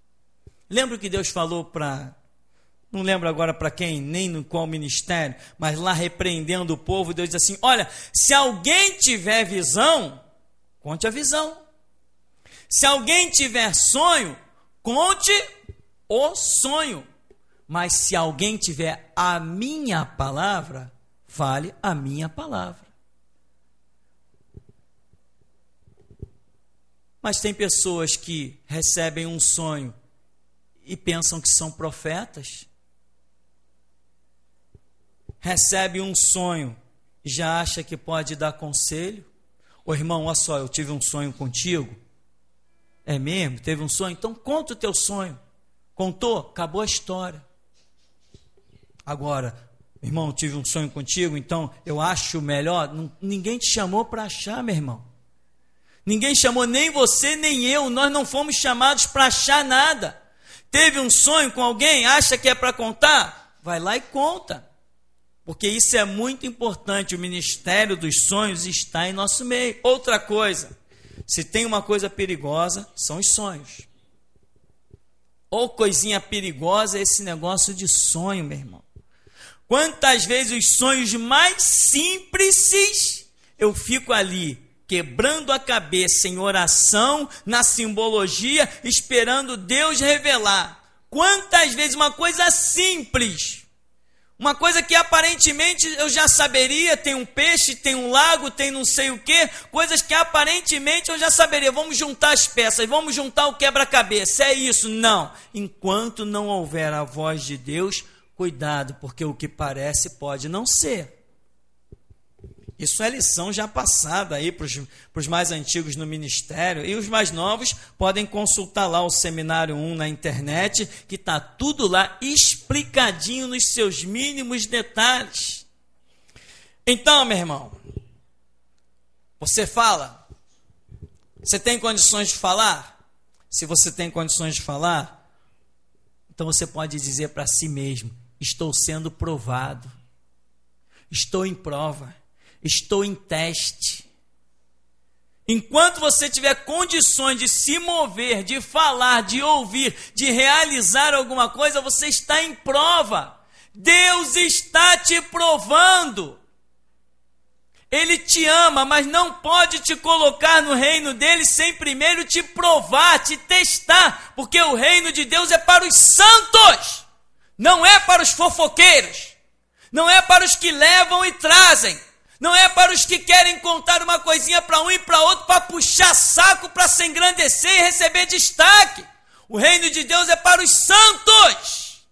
Lembra o que Deus falou para... Não lembro agora para quem, nem no qual ministério, mas lá repreendendo o povo, Deus diz assim, olha, se alguém tiver visão, conte a visão. Se alguém tiver sonho, conte o sonho. Mas se alguém tiver a minha palavra, fale a minha palavra. Mas tem pessoas que recebem um sonho e pensam que são profetas. Recebe um sonho e já acha que pode dar conselho. Ô irmão, olha só, eu tive um sonho contigo. É mesmo? Teve um sonho? Então conta o teu sonho. Contou? Acabou a história. Agora, irmão, eu tive um sonho contigo, então eu acho melhor. Ninguém te chamou para achar, meu irmão. Ninguém chamou, nem você, nem eu. Nós não fomos chamados para achar nada. Teve um sonho com alguém, acha que é para contar? Vai lá e conta. Porque isso é muito importante, o ministério dos sonhos está em nosso meio. Outra coisa, se tem uma coisa perigosa, são os sonhos. Ou coisinha perigosa é esse negócio de sonho, meu irmão. Quantas vezes os sonhos mais simples, eu fico ali, quebrando a cabeça em oração, na simbologia, esperando Deus revelar. Quantas vezes uma coisa simples... Uma coisa que aparentemente eu já saberia, tem um peixe, tem um lago, tem não sei o quê, coisas que aparentemente eu já saberia, vamos juntar as peças, vamos juntar o quebra-cabeça, é isso, não. Enquanto não houver a voz de Deus, cuidado, porque o que parece pode não ser. Isso é lição já passada aí para os mais antigos no ministério, e os mais novos podem consultar lá o Seminário 1 na internet, que está tudo lá explicadinho nos seus mínimos detalhes. Então, meu irmão, você fala? Você tem condições de falar? Se você tem condições de falar, então você pode dizer para si mesmo, estou sendo provado, estou em prova. Estou em teste. Enquanto você tiver condições de se mover, de falar, de ouvir, de realizar alguma coisa, você está em prova. Deus está te provando. Ele te ama, mas não pode te colocar no reino dele sem primeiro te provar, te testar, porque o reino de Deus é para os santos, não é para os fofoqueiros, não é para os que levam e trazem. Não é para os que querem contar uma coisinha para um e para outro, para puxar saco, para se engrandecer e receber destaque. O reino de Deus é para os santos.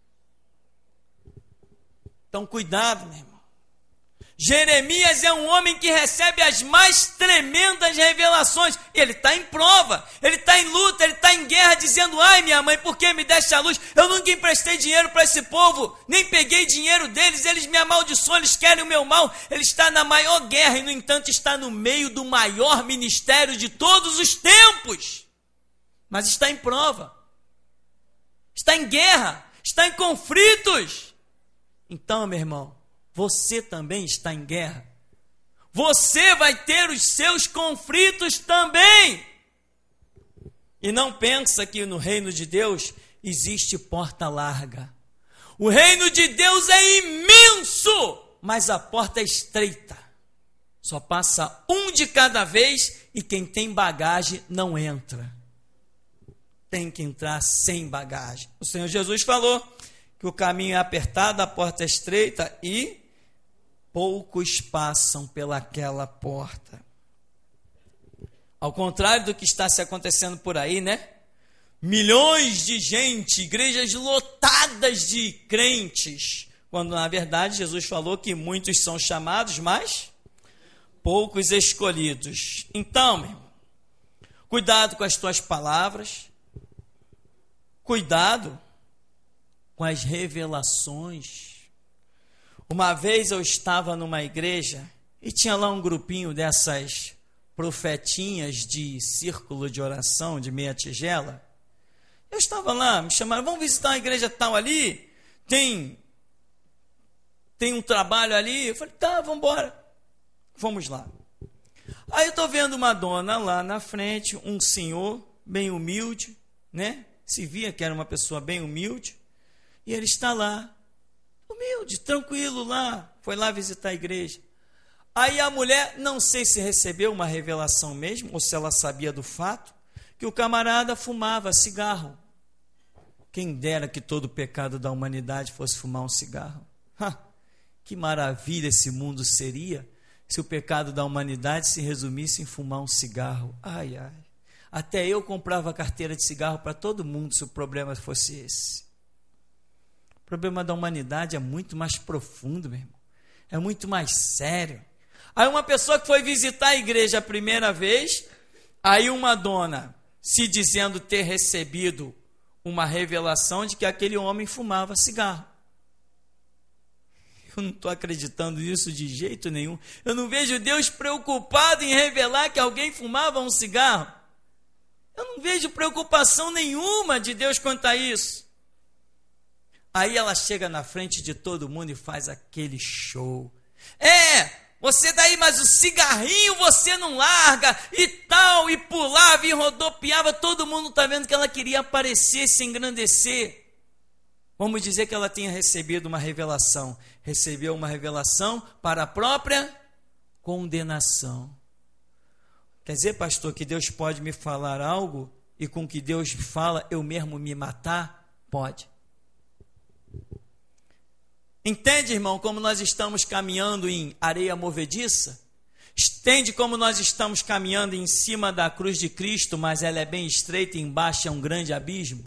Então, cuidado, meu irmão. Jeremias é um homem que recebe as mais tremendas revelações. Ele está em prova, ele está em luta, ele está em guerra, dizendo, ai minha mãe, por que me deste a luz? Eu nunca emprestei dinheiro para esse povo, nem peguei dinheiro deles, eles me amaldiçoam, eles querem o meu mal. Ele está na maior guerra e, no entanto, está no meio do maior ministério de todos os tempos. Mas está em prova, está em guerra, está em conflitos. Então, meu irmão, você também está em guerra. Você vai ter os seus conflitos também. E não pensa que no reino de Deus existe porta larga. O reino de Deus é imenso, mas a porta é estreita. Só passa um de cada vez e quem tem bagagem não entra. Tem que entrar sem bagagem. O Senhor Jesus falou que o caminho é apertado, a porta é estreita e poucos passam pelaquela porta. Ao contrário do que está se acontecendo por aí, né? Milhões de gente, igrejas lotadas de crentes, quando na verdade Jesus falou que muitos são chamados, mas poucos escolhidos. Então, meu irmão, cuidado com as tuas palavras, cuidado com as revelações. Uma vez eu estava numa igreja e tinha lá um grupinho dessas profetinhas de círculo de oração, de meia tigela. Eu estava lá, me chamaram, vamos visitar uma igreja tal ali, tem um trabalho ali. Eu falei, tá, vamos embora, vamos lá. Aí eu estou vendo uma dona lá na frente, um senhor bem humilde, né? se via que era uma pessoa bem humilde, e ele está lá, humilde, tranquilo lá, foi lá visitar a igreja. Aí a mulher, não sei se recebeu uma revelação mesmo, ou se ela sabia do fato, que o camarada fumava cigarro. Quem dera que todo o pecado da humanidade fosse fumar um cigarro. Que maravilha esse mundo seria se o pecado da humanidade se resumisse em fumar um cigarro. Ai, ai. Até eu comprava carteira de cigarro para todo mundo se o problema fosse esse. O problema da humanidade é muito mais profundo, meu irmão. É muito mais sério. Aí uma pessoa que foi visitar a igreja a primeira vez, aí uma dona se dizendo ter recebido uma revelação de que aquele homem fumava cigarro. Eu não estou acreditando nisso de jeito nenhum. Eu não vejo Deus preocupado em revelar que alguém fumava um cigarro. Eu não vejo preocupação nenhuma de Deus quanto a isso. Aí ela chega na frente de todo mundo e faz aquele show. Você daí, mas o cigarrinho você não larga e tal, e pulava e rodopiava, todo mundo está vendo que ela queria aparecer, se engrandecer. Vamos dizer que ela tenha recebido uma revelação. Recebeu uma revelação para a própria condenação. Quer dizer, pastor, que Deus pode me falar algo e com que Deus me fala eu mesmo me matar? Pode. Entende, irmão, como nós estamos caminhando em areia movediça? Entende como nós estamos caminhando em cima da cruz de Cristo, mas ela é bem estreita e embaixo é um grande abismo?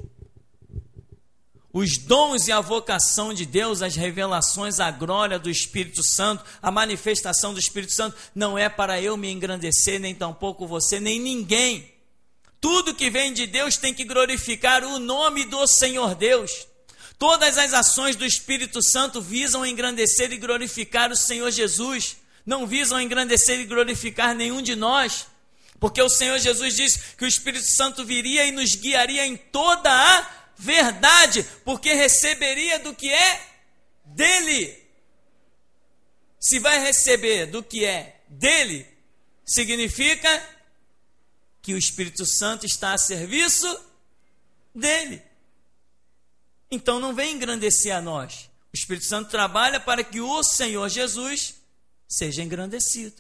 Os dons e a vocação de Deus, as revelações, a glória do Espírito Santo, a manifestação do Espírito Santo, não é para eu me engrandecer, nem tampouco você, nem ninguém. Tudo que vem de Deus tem que glorificar o nome do Senhor Deus. Todas as ações do Espírito Santo visam engrandecer e glorificar o Senhor Jesus, não visam engrandecer e glorificar nenhum de nós, porque o Senhor Jesus disse que o Espírito Santo viria e nos guiaria em toda a verdade, porque receberia do que é dele. Se vai receber do que é dele, significa que o Espírito Santo está a serviço dele. Então não vem engrandecer a nós. O Espírito Santo trabalha para que o Senhor Jesus seja engrandecido.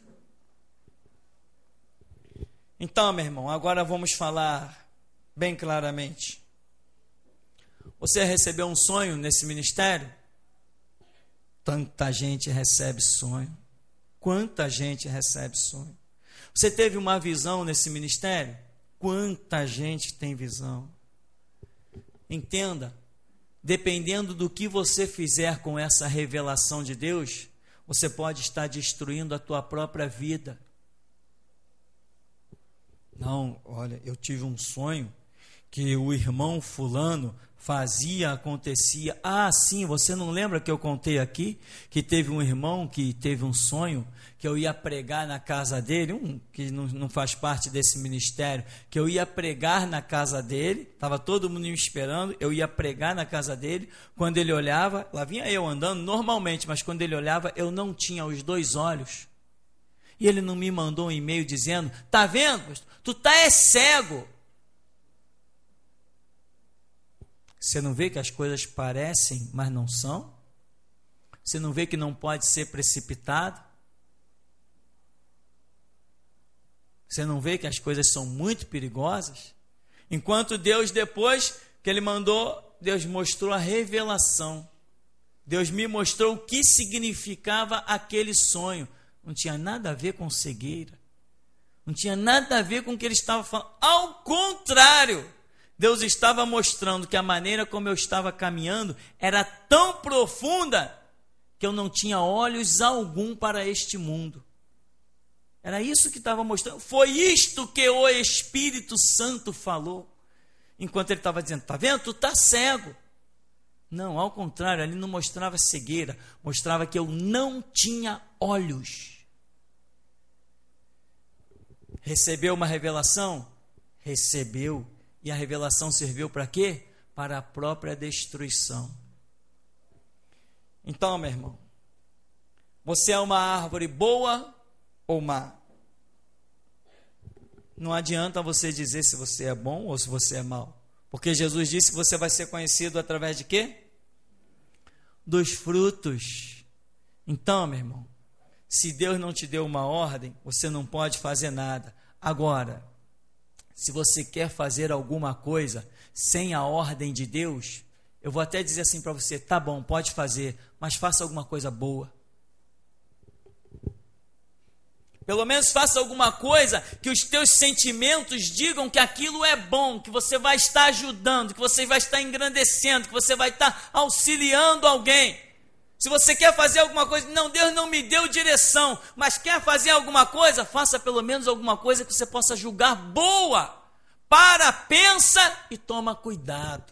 Então, meu irmão, agora vamos falar bem claramente. Você recebeu um sonho nesse ministério? Tanta gente recebe sonho. Quanta gente recebe sonho. Você teve uma visão nesse ministério? Quanta gente tem visão. Entenda, dependendo do que você fizer com essa revelação de Deus, você pode estar destruindo a tua própria vida. Não, olha, eu tive um sonho que o irmão fulano fazia, acontecia. Ah, sim, você não lembra que eu contei aqui? Que teve um irmão que teve um sonho, que eu ia pregar na casa dele, que não faz parte desse ministério, que eu ia pregar na casa dele, estava todo mundo me esperando, eu ia pregar na casa dele, quando ele olhava, lá vinha eu andando normalmente, mas quando ele olhava, eu não tinha os dois olhos. E ele não me mandou um e-mail dizendo, tá vendo? Tu tá cego. Você não vê que as coisas parecem, mas não são? Você não vê que não pode ser precipitado? Você não vê que as coisas são muito perigosas? Enquanto Deus, depois que Ele mandou, Deus mostrou a revelação. Deus me mostrou o que significava aquele sonho. Não tinha nada a ver com cegueira. Não tinha nada a ver com o que Ele estava falando. Ao contrário, Deus estava mostrando que a maneira como eu estava caminhando era tão profunda que eu não tinha olhos algum para este mundo. Era isso que estava mostrando. Foi isto que o Espírito Santo falou. Enquanto ele estava dizendo, tá vendo? Tu tá cego. Não, ao contrário, ele não mostrava cegueira, mostrava que eu não tinha olhos. Recebeu uma revelação? Recebeu. E a revelação serviu para quê? Para a própria destruição. Então, meu irmão, você é uma árvore boa ou má? Não adianta você dizer se você é bom ou se você é mau. Porque Jesus disse que você vai ser conhecido através de quê? Dos frutos. Então, meu irmão, se Deus não te deu uma ordem, você não pode fazer nada. Agora, se você quer fazer alguma coisa sem a ordem de Deus, eu vou até dizer assim para você, tá bom, pode fazer, mas faça alguma coisa boa. Pelo menos faça alguma coisa que os teus sentimentos digam que aquilo é bom, que você vai estar ajudando, que você vai estar engrandecendo, que você vai estar auxiliando alguém. Se você quer fazer alguma coisa, não, Deus não me deu direção, mas quer fazer alguma coisa, faça pelo menos alguma coisa que você possa julgar boa. Para, pensa e toma cuidado.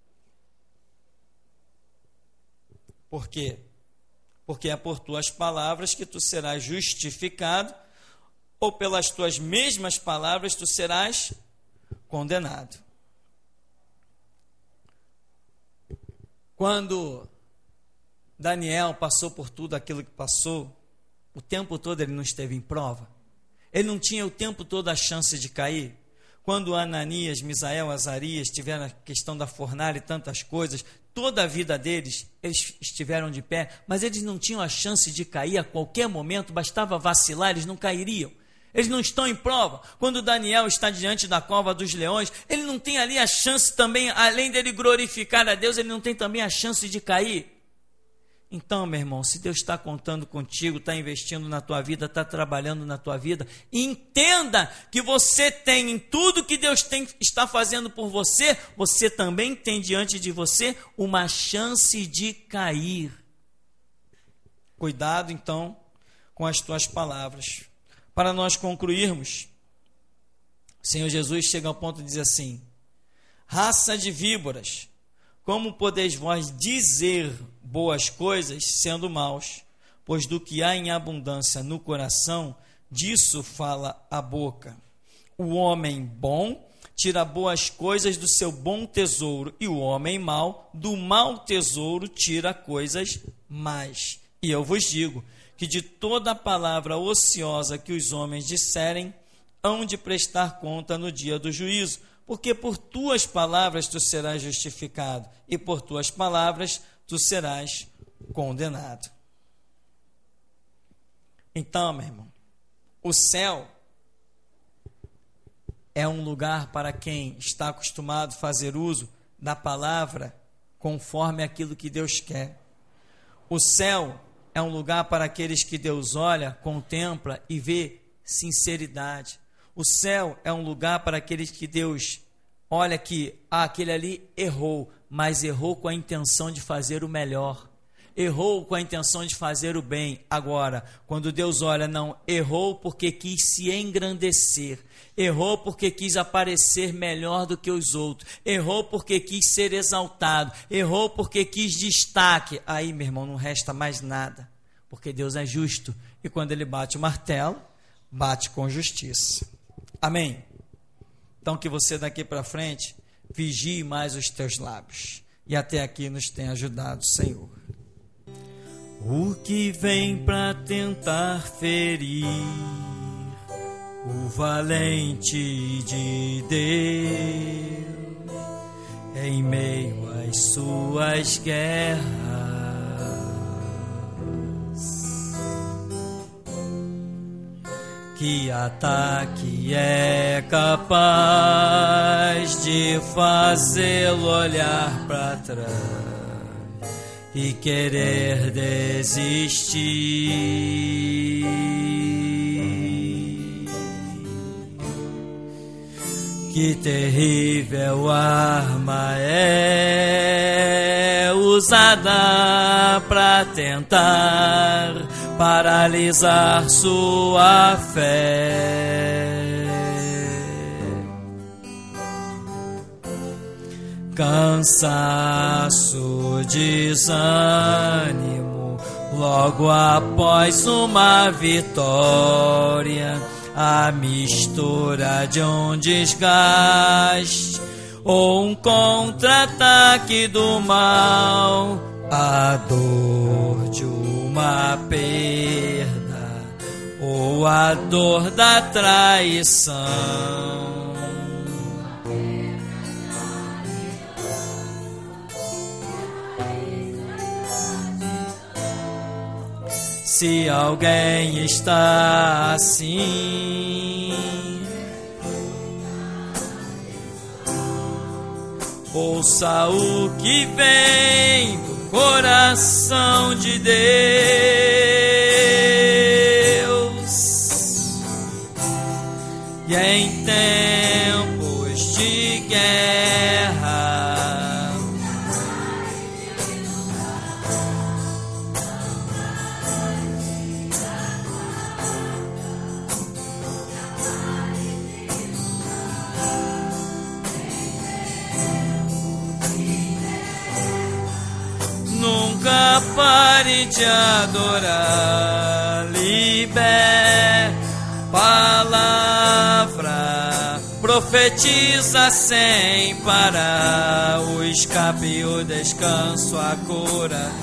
Por quê? Porque é por tuas palavras que tu serás justificado, ou pelas tuas mesmas palavras tu serás condenado. Quando Daniel passou por tudo aquilo que passou, o tempo todo ele não esteve em prova. Ele não tinha o tempo todo a chance de cair. Quando Ananias, Misael, Azarias tiveram a questão da fornalha e tantas coisas, toda a vida deles, eles estiveram de pé, mas eles não tinham a chance de cair a qualquer momento, bastava vacilar, eles não cairiam. Eles não estão em prova. Quando Daniel está diante da cova dos leões, ele não tem ali a chance também, além dele glorificar a Deus, ele não tem também a chance de cair. Então, meu irmão, se Deus está contando contigo, está investindo na tua vida, está trabalhando na tua vida, entenda que você tem em tudo que Deus está fazendo por você, você também tem diante de você uma chance de cair. Cuidado, então, com as tuas palavras. Para nós concluirmos, o Senhor Jesus chega ao ponto de dizer assim: raça de víboras, como podeis vós dizer boas coisas sendo maus? Pois do que há em abundância no coração, disso fala a boca. O homem bom tira boas coisas do seu bom tesouro, e o homem mau do mau tesouro tira coisas más. E eu vos digo que de toda palavra ociosa que os homens disserem, hão de prestar conta no dia do juízo, porque por tuas palavras tu serás justificado, e por tuas palavras tu serás condenado. Então, meu irmão, o céu é um lugar para quem está acostumado a fazer uso da palavra conforme aquilo que Deus quer. O céu é um lugar para aqueles que Deus olha, contempla e vê sinceridade. O céu é um lugar para aqueles que Deus olha que aquele ali errou, mas errou com a intenção de fazer o melhor. Errou com a intenção de fazer o bem. Agora, quando Deus olha, não, errou porque quis se engrandecer, errou porque quis aparecer melhor do que os outros, errou porque quis ser exaltado, errou porque quis destaque. Aí, meu irmão, não resta mais nada, porque Deus é justo, e quando Ele bate o martelo, bate com justiça. Amém? Então, que você daqui para frente vigie mais os teus lábios, e até aqui nos tem ajudado, Senhor. O que vem para tentar ferir o valente de Deus em meio às suas guerras, que ataque é capaz de fazê-lo olhar para trás e querer desistir. Que terrível arma é usada para tentar paralisar sua fé. Cansaço, desânimo, logo após uma vitória, a mistura de um desgaste ou um contra-ataque do mal, a dor de uma perda ou a dor da traição. Se alguém está assim, ouça o que vem do coração de Deus. E em tempos de guerra, nunca pare de adorar, libere palavra, profetiza sem parar, o escape, o descanso, a cura.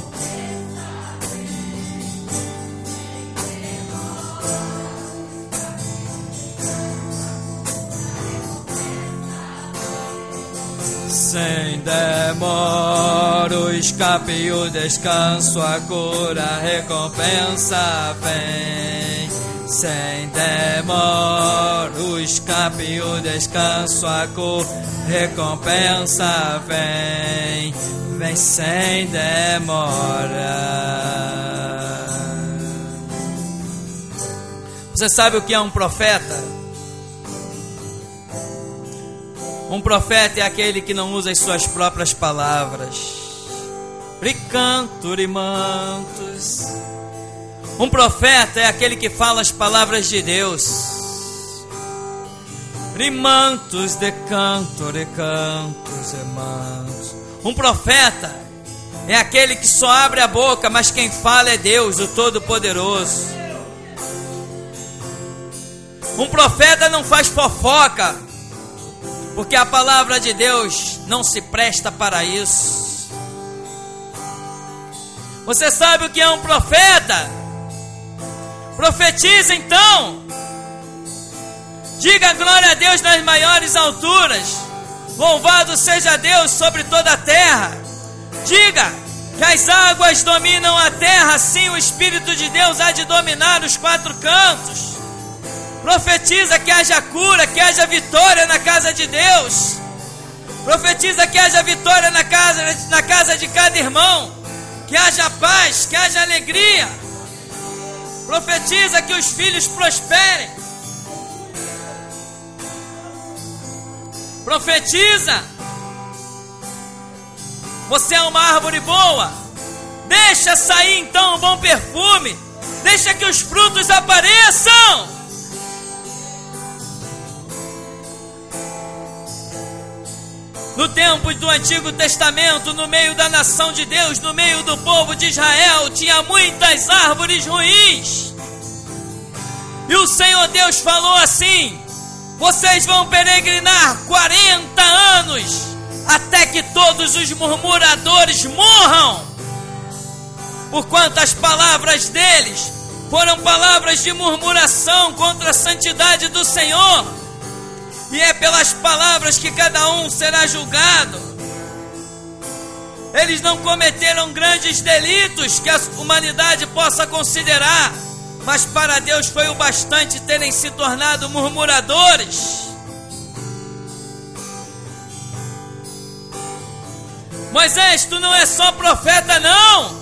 Sem demora, o escape, o descanso, a cura, a recompensa vem. Sem demora, o escape, o descanso, a cura, recompensa vem. Vem sem demora. Você sabe o que é um profeta? Um profeta é aquele que não usa as suas próprias palavras. Ricanto, rimantos. Um profeta é aquele que fala as palavras de Deus. Rimantos, decanto, recantos, remantos. Um profeta é aquele que só abre a boca, mas quem fala é Deus, o Todo-Poderoso. Um profeta não faz fofoca, porque a palavra de Deus não se presta para isso. Você sabe o que é um profeta? Profetiza então. Diga glória a Deus nas maiores alturas. Louvado seja Deus sobre toda a terra. Diga que as águas dominam a terra, assim o Espírito de Deus há de dominar os quatro cantos. Profetiza que haja cura, que haja vitória na casa de Deus. Profetiza que haja vitória na casa de cada irmão. Que haja paz, que haja alegria. Profetiza que os filhos prosperem. Profetiza. Você é uma árvore boa. Deixa sair então um bom perfume. Deixa que os frutos apareçam. No tempo do Antigo Testamento, no meio da nação de Deus, no meio do povo de Israel, tinha muitas árvores ruins. E o Senhor Deus falou assim: vocês vão peregrinar 40 anos, até que todos os murmuradores morram. Porquanto as palavras deles foram palavras de murmuração contra a santidade do Senhor. E é pelas palavras que cada um será julgado. Eles não cometeram grandes delitos que a humanidade possa considerar, mas para Deus foi o bastante terem se tornado murmuradores. Moisés, tu não é só profeta não.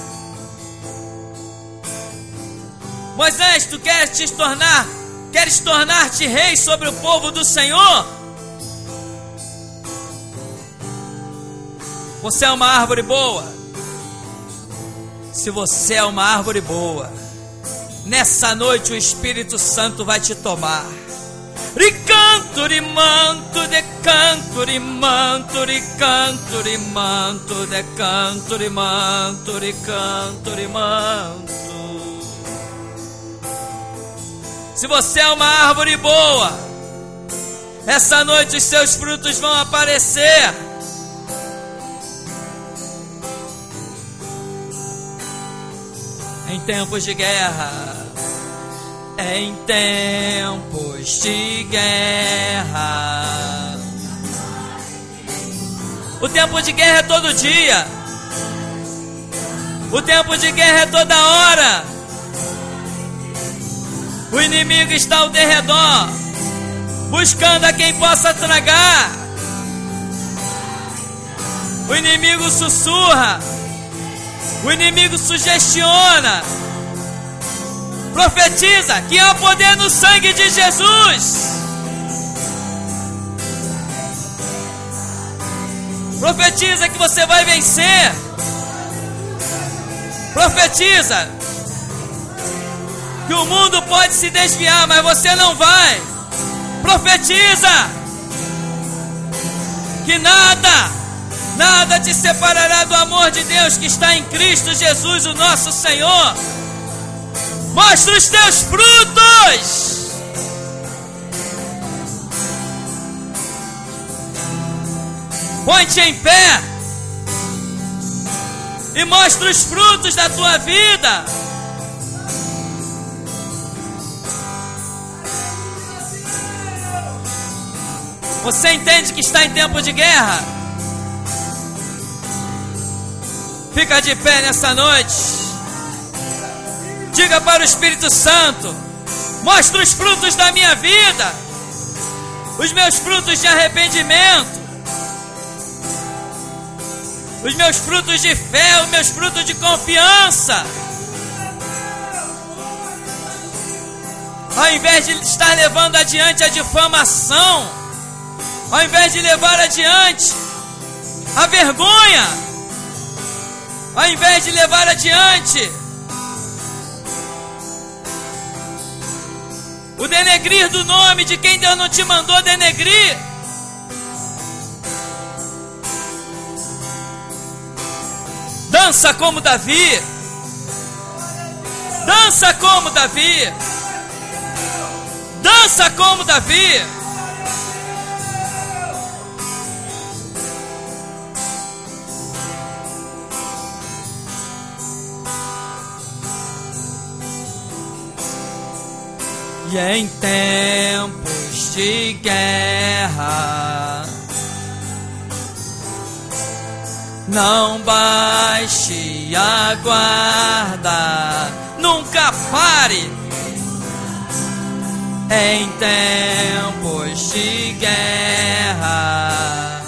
Moisés, tu queres tornar-te rei sobre o povo do Senhor? Você é uma árvore boa. Se você é uma árvore boa, nessa noite o Espírito Santo vai te tomar. Ricanto, rimanto, decanto, rimanto, ricanto, rimanto, decanto, rimanto, ricanto, rimanto. Se você é uma árvore boa, essa noite os seus frutos vão aparecer. Em tempos de guerra, em tempos de guerra. O tempo de guerra é todo dia. O tempo de guerra é toda hora. O inimigo está ao derredor, buscando a quem possa tragar. O inimigo sussurra. O inimigo sugestiona. Profetiza que há poder no sangue de Jesus. Profetiza que você vai vencer. Profetiza que o mundo pode se desviar, mas você não vai. Profetiza que nada te separará do amor de Deus que está em Cristo Jesus, o nosso Senhor. Mostra os teus frutos. Põe-te em pé e mostra os frutos da tua vida. Você entende que está em tempo de guerra? Fica de pé nessa noite. Diga para o Espírito Santo: mostra os frutos da minha vida, os meus frutos de arrependimento, os meus frutos de fé, os meus frutos de confiança. Ao invés de estar levando adiante a difamação, ao invés de levar adiante a vergonha, ao invés de levar adiante o denegrir do nome de quem Deus não te mandou denegrir, dança como Davi. Dança como Davi. Dança como Davi. E em tempos de guerra, não baixe a guarda, nunca pare. Em tempos de guerra,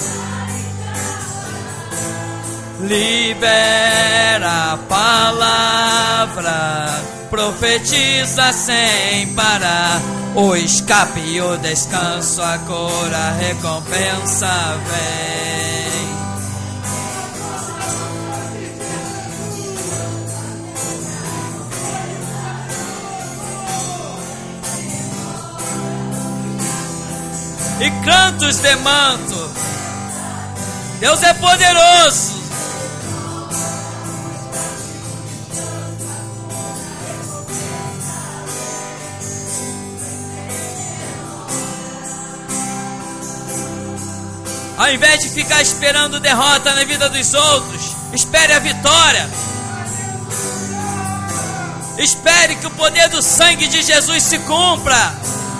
libera a palavra, profetiza sem parar. O escape e o descanso, a cura, a recompensa vem. E cantos de manto. Deus é poderoso. Ao invés de ficar esperando derrota na vida dos outros, espere a vitória. Espere que o poder do sangue de Jesus se cumpra.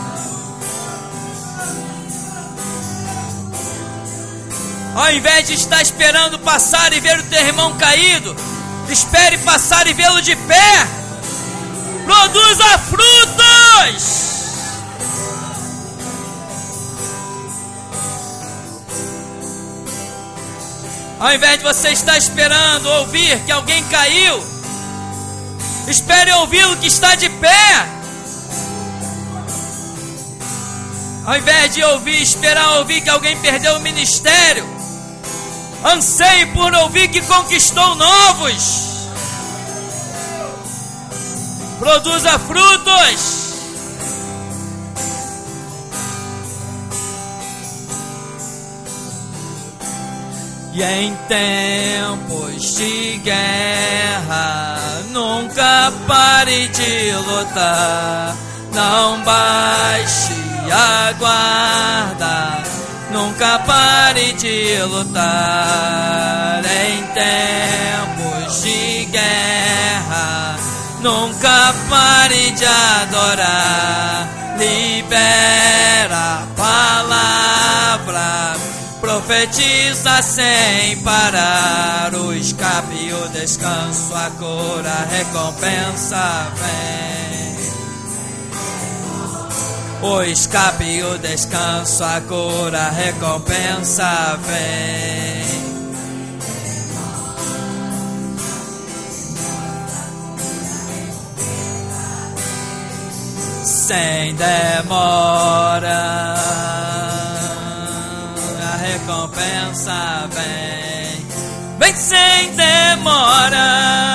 Ao invés de estar esperando passar e ver o teu irmão caído, espere passar e vê-lo de pé. Produza frutos. Ao invés de você estar esperando ouvir que alguém caiu, espere ouvi-lo que está de pé. Ao invés de esperar ouvir que alguém perdeu o ministério, anseie por ouvir que conquistou novos. Produza frutos. E em tempos de guerra, nunca pare de lutar. Não baixe a guarda, nunca pare de lutar. Em tempos de guerra, nunca pare de adorar. Libera a palavra, profetiza profetiza sem parar. O escape e o descanso, a cura, a recompensa vem. O escape e o descanso, a cura, a recompensa vem. Sem demora, a recompensa vem. Vem sem demora.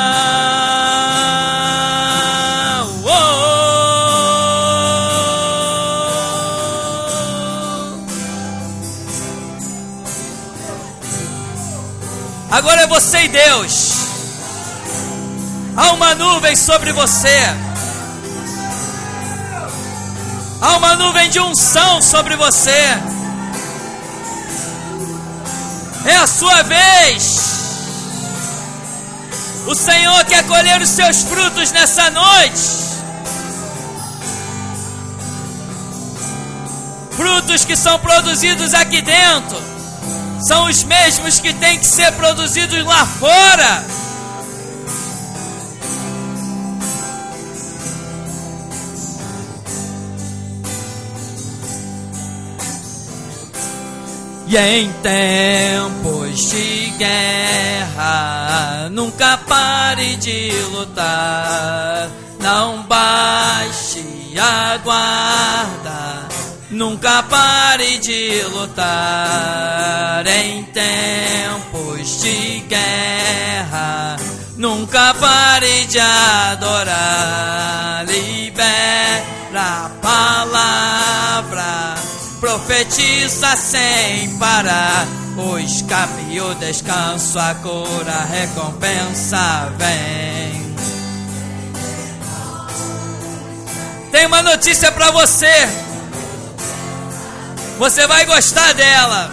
Agora é você e Deus. Há uma nuvem sobre você. Há uma nuvem de unção sobre você. É a sua vez. O Senhor quer colher os seus frutos nessa noite. Frutos que são produzidos aqui dentro são os mesmos que têm que ser produzidos lá fora. E em tempos de guerra, nunca pare de lutar. Não baixe a guarda, nunca pare de lutar. Em tempos de guerra, nunca pare de adorar. Libera a palavra, profetiza sem parar. O escape e o descanso, a cura, a recompensa vem. Tem uma notícia para você. Você vai gostar dela.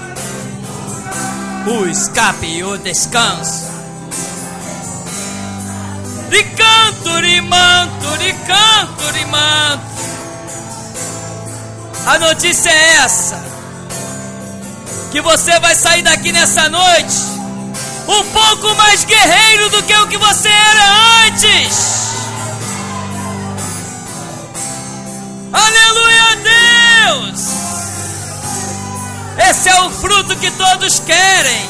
O escape e o descanso. Ricanto, rimanto, ricanto, rimanto. A notícia é essa: que você vai sair daqui nessa noite um pouco mais guerreiro do que o que você era antes. Aleluia a Deus! Esse é o fruto que todos querem.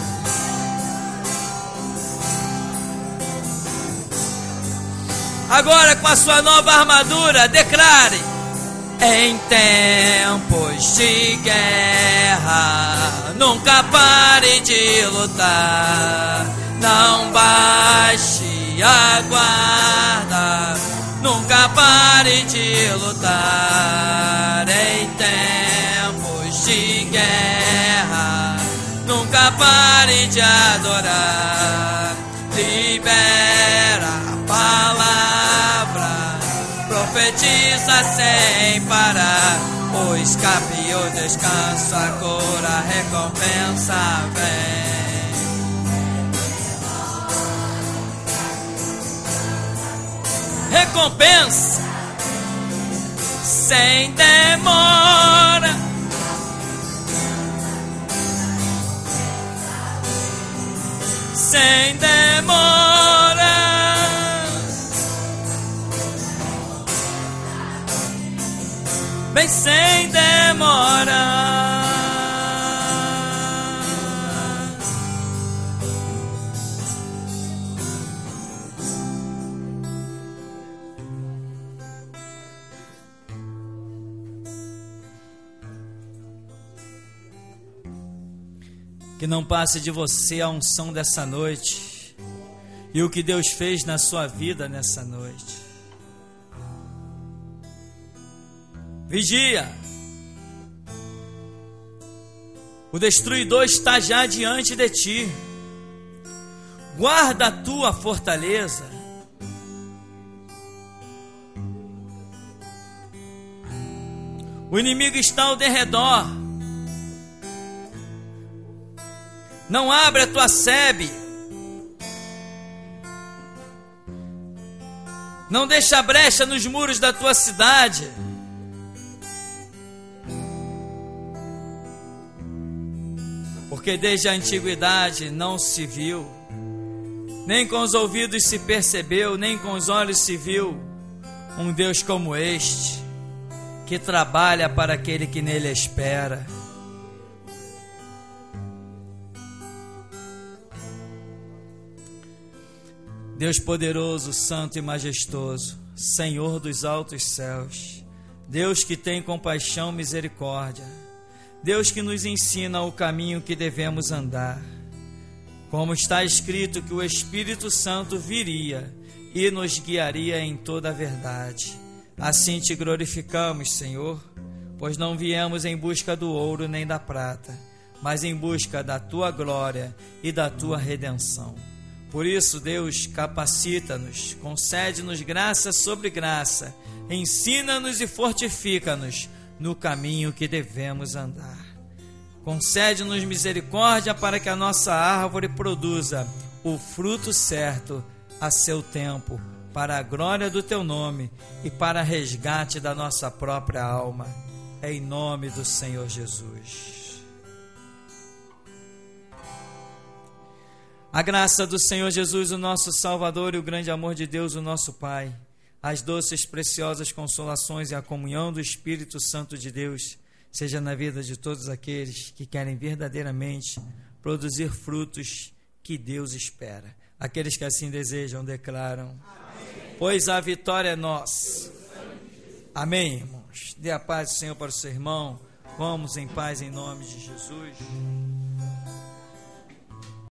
Agora, com a sua nova armadura, declare: em tempos de guerra, nunca pare de lutar. Não baixe a guarda, nunca pare de lutar. Em tempos de guerra, nunca pare de adorar. Libera a palavra, profetiza sem parar. O escape e o descanso, a cura, a recompensa vem. Recompensa sem demora. Sem demora. Vem sem demora. Que não passe de você a unção dessa noite e o que Deus fez na sua vida nessa noite. Vigia. O destruidor está já diante de ti. Guarda a tua fortaleza. O inimigo está ao derredor. Não abre a tua sebe. Não deixa brecha nos muros da tua cidade. porque desde a antiguidade não se viu, nem com os ouvidos se percebeu, nem com os olhos se viu um Deus como este, que trabalha para aquele que nele espera. Deus poderoso, santo e majestoso, Senhor dos altos céus, Deus que tem compaixão e misericórdia, Deus que nos ensina o caminho que devemos andar. Como está escrito que o Espírito Santo viria e nos guiaria em toda a verdade. Assim te glorificamos, Senhor, pois não viemos em busca do ouro nem da prata, mas em busca da tua glória e da tua redenção. Por isso, Deus, capacita-nos, concede-nos graça sobre graça, ensina-nos e fortifica-nos no caminho que devemos andar. Concede-nos misericórdia para que a nossa árvore produza o fruto certo a seu tempo, para a glória do teu nome e para resgate da nossa própria alma. Em nome do Senhor Jesus. A graça do Senhor Jesus, o nosso Salvador, e o grande amor de Deus, o nosso Pai, as doces, preciosas consolações e a comunhão do Espírito Santo de Deus, seja na vida de todos aqueles que querem verdadeiramente produzir frutos que Deus espera. Aqueles que assim desejam, declaram: amém. Pois a vitória é nossa. Amém, irmãos. Dê a paz do Senhor para o seu irmão. Vamos em paz em nome de Jesus.